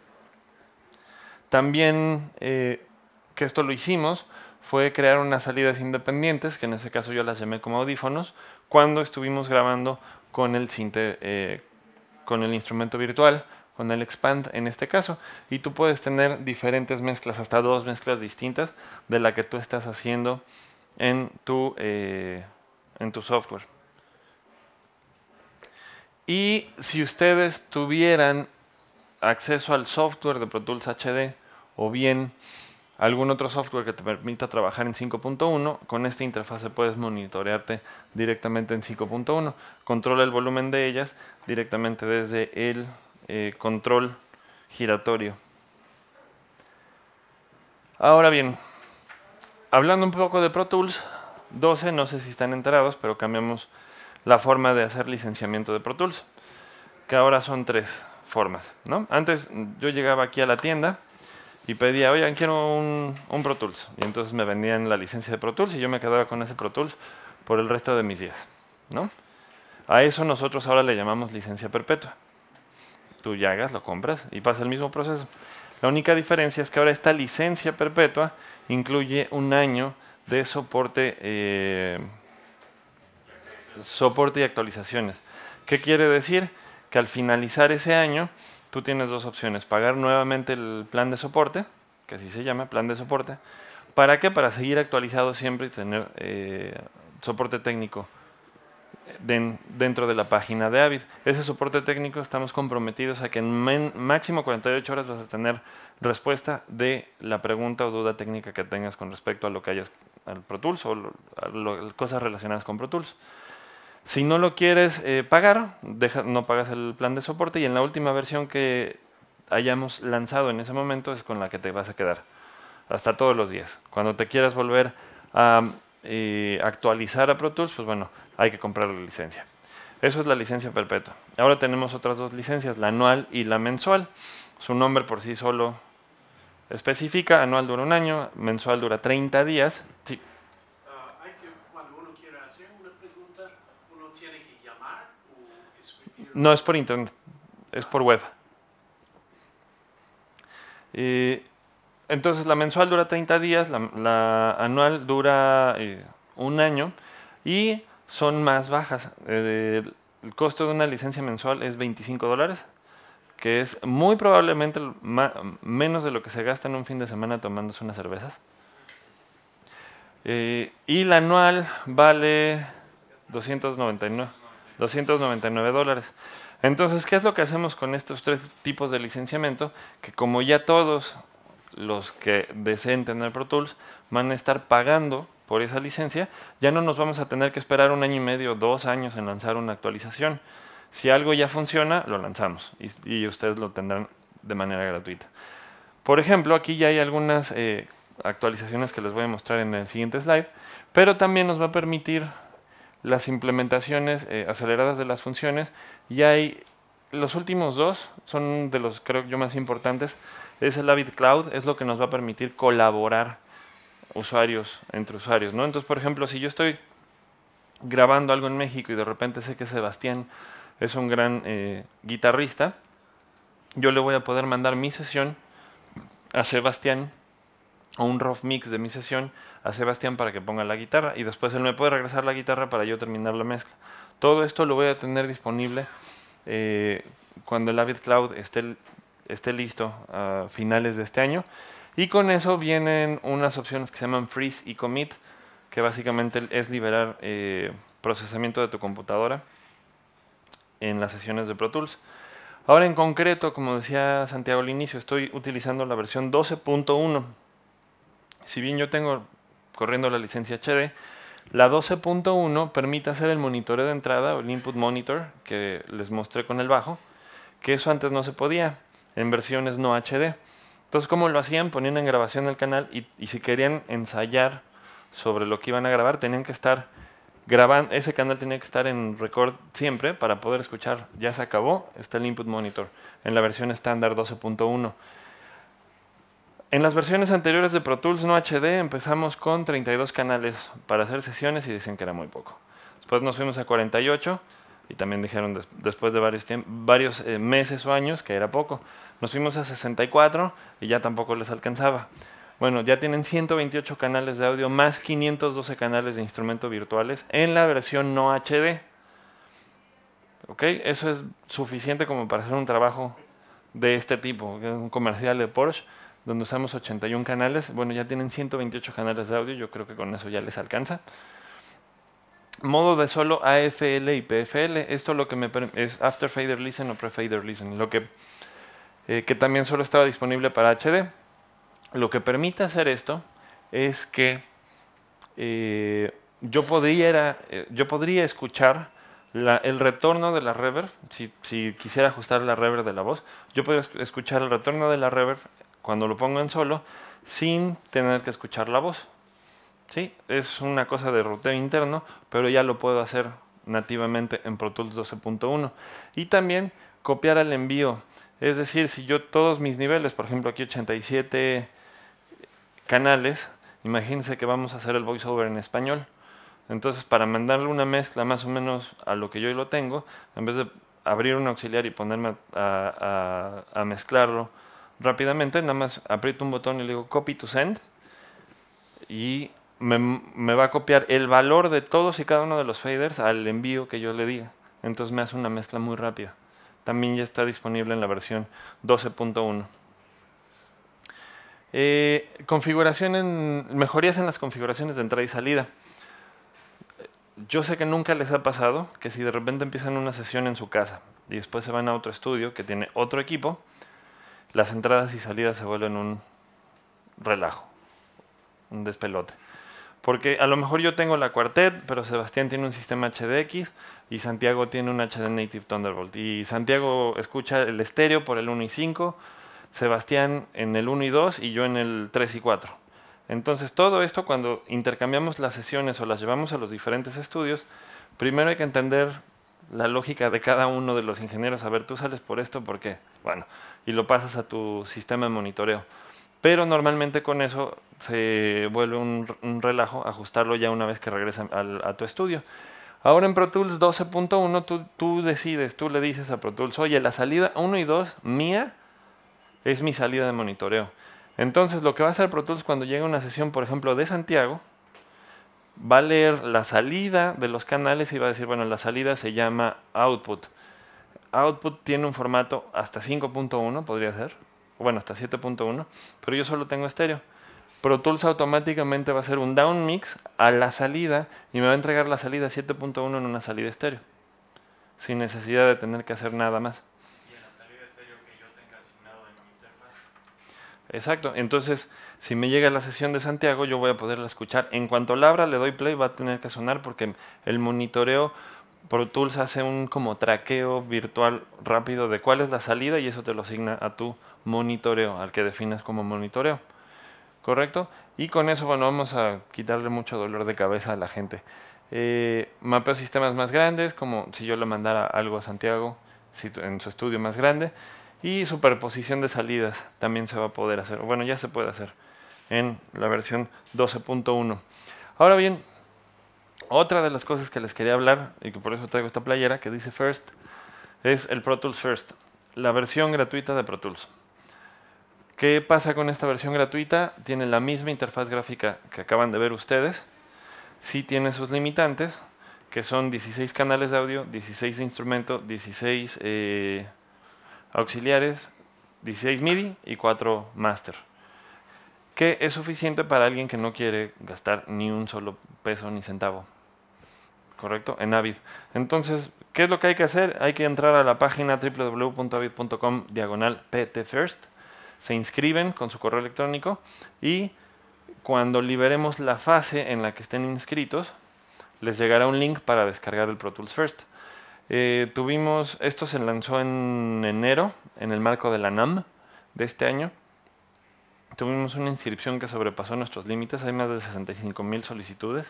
También, eh, que esto lo hicimos, fue crear unas salidas independientes, que en ese caso yo las llamé como audífonos, cuando estuvimos grabando con el sinte, eh, con el instrumento virtual, con el Expand en este caso, y tú puedes tener diferentes mezclas, hasta dos mezclas distintas de la que tú estás haciendo en tu, eh, en tu software. Y si ustedes tuvieran acceso al software de Pro Tools H D o bien algún otro software que te permita trabajar en cinco punto uno, con esta interfase puedes monitorearte directamente en cinco punto uno. Controla el volumen de ellas directamente desde el eh, control giratorio. Ahora bien, hablando un poco de Pro Tools doce, no sé si están enterados, pero cambiamos la forma de hacer licenciamiento de Pro Tools, que ahora son tres formas, ¿no? Antes yo llegaba aquí a la tienda y pedía, oigan, quiero un, un Pro Tools. Y entonces me vendían la licencia de Pro Tools y yo me quedaba con ese Pro Tools por el resto de mis días, ¿no? A eso nosotros ahora le llamamos licencia perpetua. Tú llegas, lo compras y pasa el mismo proceso. La única diferencia es que ahora esta licencia perpetua incluye un año de soporte, eh, soporte y actualizaciones. ¿Qué quiere decir? Que al finalizar ese año, tú tienes dos opciones: pagar nuevamente el plan de soporte, que así se llama, plan de soporte. ¿Para qué? Para seguir actualizado siempre y tener eh, soporte técnico den, dentro de la página de Avid. Ese soporte técnico estamos comprometidos a que en men, máximo cuarenta y ocho horas vas a tener respuesta de la pregunta o duda técnica que tengas con respecto a lo que hayas al Pro Tools o lo, a lo, cosas relacionadas con Pro Tools. Si no lo quieres eh, pagar, deja, no pagas el plan de soporte y en la última versión que hayamos lanzado en ese momento es con la que te vas a quedar hasta todos los días. Cuando te quieras volver a eh, actualizar a Pro Tools, pues bueno, hay que comprar la licencia. Eso es la licencia perpetua. Ahora tenemos otras dos licencias, la anual y la mensual. Su nombre por sí solo especifica, anual dura un año, mensual dura treinta días. Sí. Uh, hay que, cuando uno quiere hacer una pregunta, uno tiene que llamar o escribir. No es por internet, es por web. Eh, entonces la mensual dura treinta días, la, la anual dura eh, un año y son más bajas. Eh, el costo de una licencia mensual es veinticinco dólares, que es muy probablemente menos de lo que se gasta en un fin de semana tomándose unas cervezas. Eh, y la anual vale doscientos noventa y nueve dólares. Entonces, ¿qué es lo que hacemos con estos tres tipos de licenciamiento? Que como ya todos los que deseen tener Pro Tools van a estar pagando por esa licencia, ya no nos vamos a tener que esperar un año y medio, dos años en lanzar una actualización. Si algo ya funciona, lo lanzamos y, y ustedes lo tendrán de manera gratuita. Por ejemplo, aquí ya hay algunas eh, actualizaciones que les voy a mostrar en el siguiente slide, pero también nos va a permitir las implementaciones eh, aceleradas de las funciones. Y hay los últimos dos, son de los creo yo más importantes, es el Avid Cloud, es lo que nos va a permitir colaborar usuarios entre usuarios, ¿no? Entonces, por ejemplo, si yo estoy grabando algo en México y de repente sé que Sebastián es un gran eh, guitarrista, yo le voy a poder mandar mi sesión a Sebastián o un rough mix de mi sesión a Sebastián para que ponga la guitarra y después él me puede regresar la guitarra para yo terminar la mezcla. Todo esto lo voy a tener disponible eh, cuando el Avid Cloud esté, esté listo a finales de este año. Y con eso vienen unas opciones que se llaman Freeze y Commit, que básicamente es liberar eh, procesamiento de tu computadora en las sesiones de Pro Tools. Ahora en concreto, como decía Santiago al inicio, estoy utilizando la versión doce punto uno. Si bien yo tengo corriendo la licencia H D, la doce punto uno permite hacer el monitoreo de entrada o el input monitor que les mostré con el bajo, que eso antes no se podía en versiones no H D. Entonces, ¿cómo lo hacían? Ponían en grabación el canal y, y si querían ensayar sobre lo que iban a grabar, tenían que estar grabando, ese canal tenía que estar en record siempre para poder escuchar. Ya se acabó, está el input monitor en la versión estándar doce punto uno. En las versiones anteriores de Pro Tools no H D empezamos con treinta y dos canales para hacer sesiones y dicen que era muy poco. Después nos fuimos a cuarenta y ocho y también dijeron des después de varios, varios eh, meses o años que era poco. Nos fuimos a sesenta y cuatro y ya tampoco les alcanzaba. Bueno, ya tienen ciento veintiocho canales de audio más quinientos doce canales de instrumento virtuales en la versión no H D. ¿Ok? Eso es suficiente como para hacer un trabajo de este tipo, que es un comercial de Porsche, donde usamos ochenta y uno canales. Bueno, ya tienen ciento veintiocho canales de audio, yo creo que con eso ya les alcanza. Modo de solo A F L y P F L, esto lo que me es After Fader Listen o Pre-Fader Listen, lo que, eh, que también solo estaba disponible para H D. Lo que permite hacer esto es que eh, yo, podría, eh, yo podría escuchar la, el retorno de la reverb, si, si quisiera ajustar la reverb de la voz, yo podría escuchar el retorno de la reverb cuando lo pongo en solo, sin tener que escuchar la voz. ¿Sí? Es una cosa de ruteo interno, pero ya lo puedo hacer nativamente en Pro Tools doce punto uno. Y también copiar al envío. Es decir, si yo todos mis niveles, por ejemplo aquí ochenta y siete canales, imagínense que vamos a hacer el voiceover en español. Entonces, para mandarle una mezcla más o menos a lo que yo lo tengo, en vez de abrir un auxiliar y ponerme a, a, a mezclarlo rápidamente, nada más aprieto un botón y le digo copy to send y me, me va a copiar el valor de todos y cada uno de los faders al envío que yo le diga. Entonces me hace una mezcla muy rápida. También ya está disponible en la versión doce punto uno. Eh, configuración en, mejorías en las configuraciones de entrada y salida. yo sé que nunca les ha pasado que si de repente empiezan una sesión en su casa y después se van a otro estudio que tiene otro equipo, las entradas y salidas se vuelven un relajo, un despelote. Porque a lo mejor yo tengo la Quartet, pero Sebastián tiene un sistema H D X y Santiago tiene un H D Native Thunderbolt. Y Santiago escucha el estéreo por el uno y cinco, Sebastián en el uno y dos y yo en el tres y cuatro. Entonces todo esto, cuando intercambiamos las sesiones o las llevamos a los diferentes estudios, primero hay que entender la lógica de cada uno de los ingenieros. A ver, tú sales por esto, ¿por qué? Bueno, y lo pasas a tu sistema de monitoreo. Pero normalmente con eso se vuelve un, un relajo ajustarlo ya una vez que regresa al, a tu estudio. Ahora en Pro Tools doce punto uno tú, tú decides, tú le dices a Pro Tools, oye, la salida uno y dos mía es mi salida de monitoreo. Entonces lo que va a hacer Pro Tools cuando llega una sesión, por ejemplo, de Santiago, va a leer la salida de los canales y va a decir, bueno, la salida se llama output. Output tiene un formato hasta cinco punto uno, podría ser, bueno, hasta siete punto uno, pero yo solo tengo estéreo. Pro Tools automáticamente va a hacer un down mix a la salida y me va a entregar la salida siete punto uno en una salida estéreo, sin necesidad de tener que hacer nada más. Y en la salida estéreo que yo tenga asignado en mi interfaz. Exacto, entonces si me llega la sesión de Santiago yo voy a poderla escuchar. En cuanto la abra, le doy play, va a tener que sonar porque el monitoreo, Pro Tools hace un como traqueo virtual rápido de cuál es la salida y eso te lo asigna a tu monitoreo, al que definas como monitoreo. ¿Correcto? Y con eso, bueno, vamos a quitarle mucho dolor de cabeza a la gente. Eh, mapeo sistemas más grandes, como si yo le mandara algo a Santiago si, en su estudio más grande. Y superposición de salidas también se va a poder hacer. Bueno, ya se puede hacer en la versión doce punto uno. Ahora bien, otra de las cosas que les quería hablar, y que por eso traigo esta playera que dice First, es el Pro Tools First, la versión gratuita de Pro Tools. ¿Qué pasa con esta versión gratuita? Tiene la misma interfaz gráfica que acaban de ver ustedes. Sí tiene sus limitantes, que son dieciséis canales de audio, dieciséis de instrumento, dieciséis eh, auxiliares, dieciséis MIDI y cuatro master. Que es suficiente para alguien que no quiere gastar ni un solo peso ni centavo. ¿Correcto? En Avid. Entonces, ¿qué es lo que hay que hacer? Hay que entrar a la página w w w punto avid punto com diagonal p t first. Se inscriben con su correo electrónico y cuando liberemos la fase en la que estén inscritos, les llegará un link para descargar el Pro Tools First. Eh, tuvimos, esto se lanzó en enero, en el marco de la NAMM de este año. Tuvimos una inscripción que sobrepasó nuestros límites, hay más de sesenta y cinco mil solicitudes.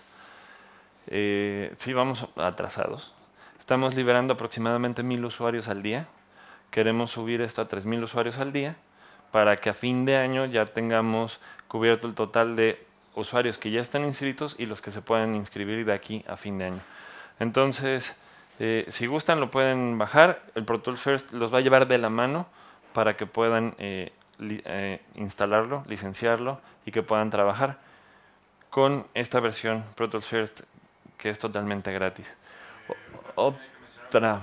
Eh, sí, vamos atrasados. Estamos liberando aproximadamente mil usuarios al día. Queremos subir esto a tres mil usuarios al día, para que a fin de año ya tengamos cubierto el total de usuarios que ya están inscritos y los que se puedan inscribir de aquí a fin de año. Entonces, eh, si gustan lo pueden bajar, el Pro Tools First los va a llevar de la mano para que puedan eh, li, eh, instalarlo, licenciarlo y que puedan trabajar con esta versión Pro Tools First que es totalmente gratis. O, otra.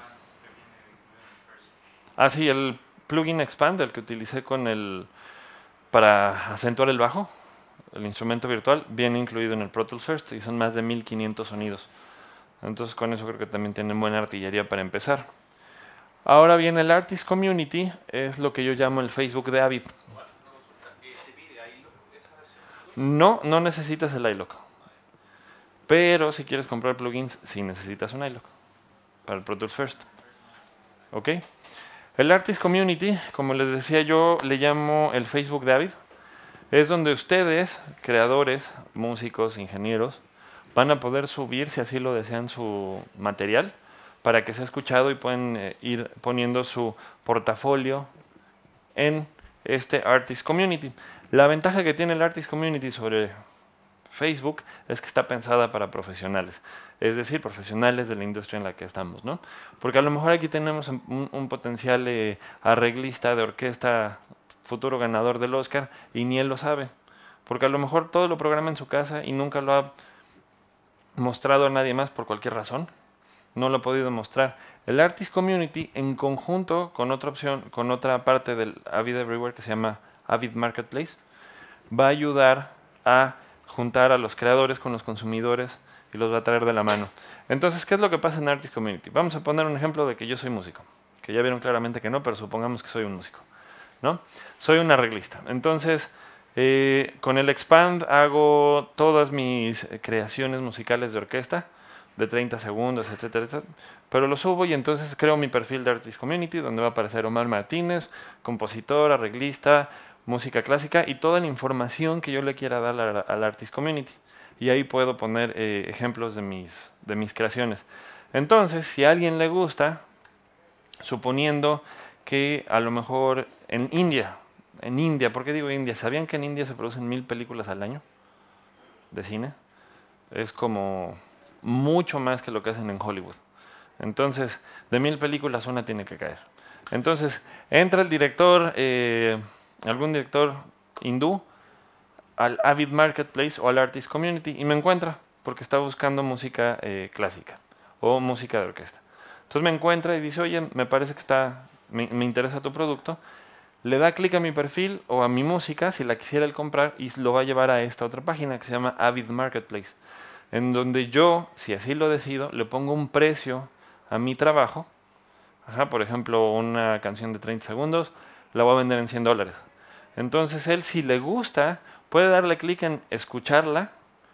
Ah, sí, el plugin Expand, el que utilicé con el para acentuar el bajo, el instrumento virtual, viene incluido en el Pro Tools First y son más de mil quinientos sonidos. Entonces con eso creo que también tienen buena artillería para empezar. Ahora bien, el Artist Community es lo que yo llamo el Facebook de Avid. No, no necesitas el iLock. Pero si quieres comprar plugins, sí necesitas un iLock para el Pro Tools First. ¿Ok? El Artist Community, como les decía yo, le llamo el Facebook de Avid. Es donde ustedes, creadores, músicos, ingenieros, van a poder subir, si así lo desean, su material para que sea escuchado y pueden eh, ir poniendo su portafolio en este Artist Community. La ventaja que tiene el Artist Community sobre Facebook es que está pensada para profesionales, es decir, profesionales de la industria en la que estamos, ¿no? Porque a lo mejor aquí tenemos un, un potencial eh, arreglista de orquesta, futuro ganador del Oscar, y ni él lo sabe, porque a lo mejor todo lo programa en su casa y nunca lo ha mostrado a nadie más por cualquier razón, no lo ha podido mostrar. El Artist Community, en conjunto con otra opción, con otra parte del Avid Everywhere que se llama Avid Marketplace, va a ayudar a juntar a los creadores con los consumidores y los va a traer de la mano. Entonces, ¿qué es lo que pasa en Artist Community? Vamos a poner un ejemplo de que yo soy músico, que ya vieron claramente que no, pero supongamos que soy un músico, ¿no? Soy un arreglista. Entonces, eh, con el Expand hago todas mis eh, creaciones musicales de orquesta, de treinta segundos, etcétera, etcétera, pero lo subo y entonces creo mi perfil de Artist Community, donde va a aparecer Omar Martínez, compositor, arreglista, música clásica y toda la información que yo le quiera dar al, al Artist Community. Y ahí puedo poner eh, ejemplos de mis, de mis creaciones. Entonces, si a alguien le gusta, suponiendo que a lo mejor en India, en India, ¿por qué digo India? ¿Sabían que en India se producen mil películas al año de cine? Es como mucho más que lo que hacen en Hollywood. Entonces, de mil películas una tiene que caer. Entonces, entra el director, eh, algún director hindú, al Avid Marketplace o al Artist Community y me encuentra porque está buscando música eh, clásica o música de orquesta. Entonces me encuentra y dice, oye, me parece que está, me, me interesa tu producto. Le da clic a mi perfil o a mi música si la quisiera él comprar y lo va a llevar a esta otra página que se llama Avid Marketplace, en donde yo, si así lo decido, le pongo un precio a mi trabajo. Ajá, por ejemplo, una canción de treinta segundos la voy a vender en cien dólares. Entonces él, si le gusta, puede darle clic en escucharla,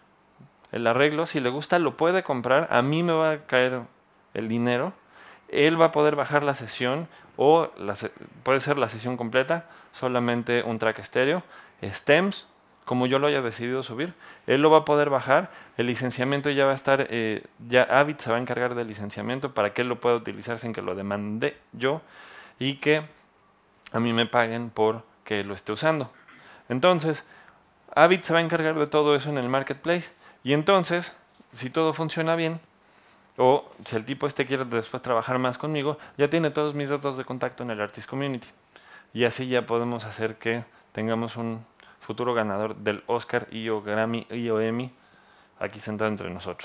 el arreglo, si le gusta lo puede comprar, a mí me va a caer el dinero, él va a poder bajar la sesión o la se puede ser la sesión completa, solamente un track estéreo, stems, como yo lo haya decidido subir, él lo va a poder bajar, el licenciamiento ya va a estar, eh, ya Avid se va a encargar del licenciamiento para que él lo pueda utilizar sin que lo demande yo y que a mí me paguen por que lo esté usando. Entonces, Avid se va a encargar de todo eso en el marketplace y entonces, si todo funciona bien, o si el tipo este quiere después trabajar más conmigo, ya tiene todos mis datos de contacto en el Artist Community. Y así ya podemos hacer que tengamos un futuro ganador del Oscar y o Grammy y o Emmy aquí sentado entre nosotros.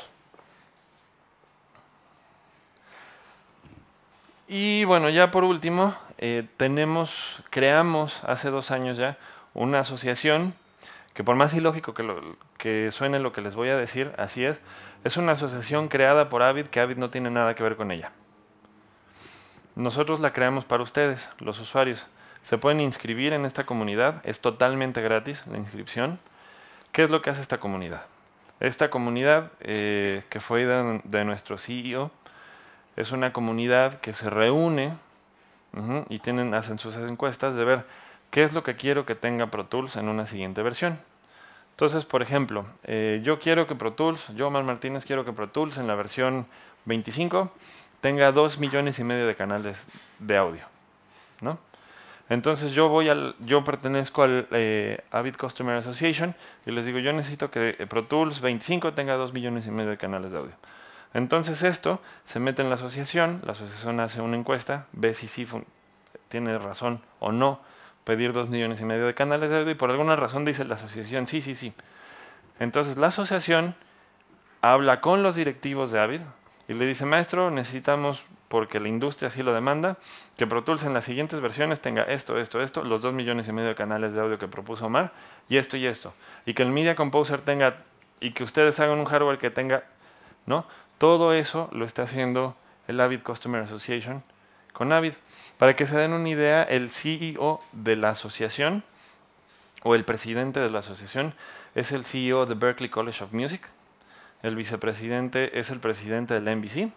Y bueno, ya por último, eh, tenemos, creamos hace dos años ya una asociación que por más ilógico que, lo, que suene lo que les voy a decir, así es, es una asociación creada por Avid que Avid no tiene nada que ver con ella. Nosotros la creamos para ustedes, los usuarios. Se pueden inscribir en esta comunidad, es totalmente gratis la inscripción. ¿Qué es lo que hace esta comunidad? Esta comunidad, eh, que fue de, de nuestro C E O, es una comunidad que se reúne uh-huh, y tienen, hacen sus encuestas de ver qué es lo que quiero que tenga Pro Tools en una siguiente versión. Entonces, por ejemplo, eh, yo quiero que Pro Tools, yo, Omar Martínez, quiero que Pro Tools en la versión veinticinco tenga dos millones y medio de canales de audio, ¿no? Entonces yo voy al, yo pertenezco al eh, Avid Customer Association y les digo, yo necesito que Pro Tools veinticinco tenga dos millones y medio de canales de audio. Entonces esto se mete en la asociación, la asociación hace una encuesta, ve si sí tiene razón o no pedir dos millones y medio de canales de audio y por alguna razón dice la asociación sí, sí, sí. Entonces la asociación habla con los directivos de Avid y le dice, maestro, necesitamos, porque la industria así lo demanda, que Pro Tools en las siguientes versiones tenga esto, esto, esto, los dos millones y medio de canales de audio que propuso Omar, y esto y esto. Y que el Media Composer tenga, y que ustedes hagan un hardware que tenga, ¿no? Todo eso lo está haciendo el Avid Customer Association con Avid. Para que se den una idea, el C E O de la asociación, o el presidente de la asociación, es el C E O de Berklee College of Music, el vicepresidente es el presidente del N B C,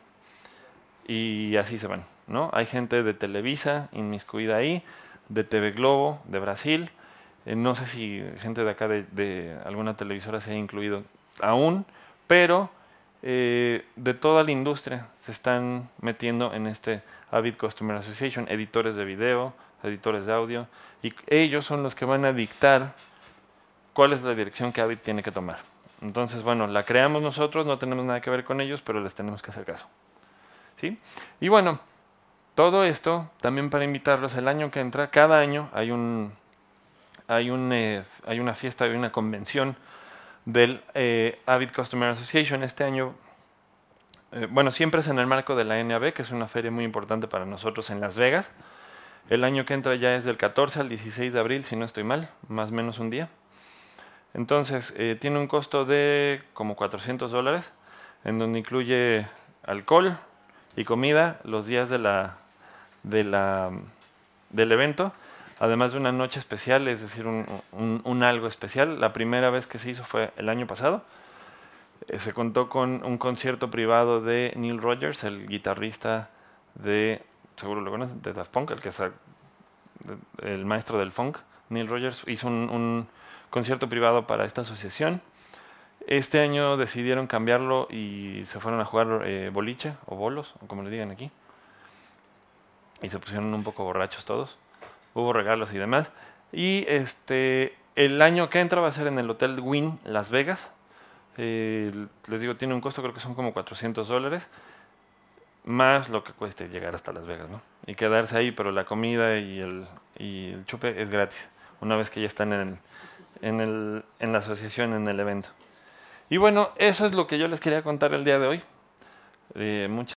y así se van, ¿no? Hay gente de Televisa inmiscuida ahí, de T V Globo, de Brasil, eh, no sé si gente de acá de, de alguna televisora se ha incluido aún, pero eh, de toda la industria se están metiendo en este Avid Customer Association, editores de video, editores de audio, y ellos son los que van a dictar cuál es la dirección que Avid tiene que tomar. Entonces, bueno, la creamos nosotros, no tenemos nada que ver con ellos, pero les tenemos que hacer caso. ¿Sí? Y bueno, todo esto también para invitarlos el año que entra, cada año hay un hay un eh, hay una fiesta, hay una convención del eh, Avid Customer Association. Este año, eh, bueno, siempre es en el marco de la N A B, que es una feria muy importante para nosotros en Las Vegas. El año que entra ya es del catorce al dieciséis de abril, si no estoy mal, más o menos un día. Entonces, eh, tiene un costo de como cuatrocientos dólares. en donde incluye alcohol y comida los días de la, de la, del evento, además de una noche especial, es decir, un, un, un algo especial. La primera vez que se hizo fue el año pasado. Eh, se contó con un concierto privado de Neil Rogers, el guitarrista de, seguro lo conocen, de Daft Punk, el que es el maestro del funk. Neil Rogers hizo un, un concierto privado para esta asociación. Este año decidieron cambiarlo y se fueron a jugar eh, boliche o bolos, o como le digan aquí. Y se pusieron un poco borrachos todos. Hubo regalos y demás. Y este el año que entra va a ser en el Hotel Wynn Las Vegas. Eh, les digo, tiene un costo, creo que son como cuatrocientos dólares. Más lo que cueste llegar hasta Las Vegas, ¿no? Y quedarse ahí, pero la comida y el, y el chupe es gratis. Una vez que ya están en, el, en, el, en la asociación, en el evento. Y bueno, eso es lo que yo les quería contar el día de hoy. Eh, muchas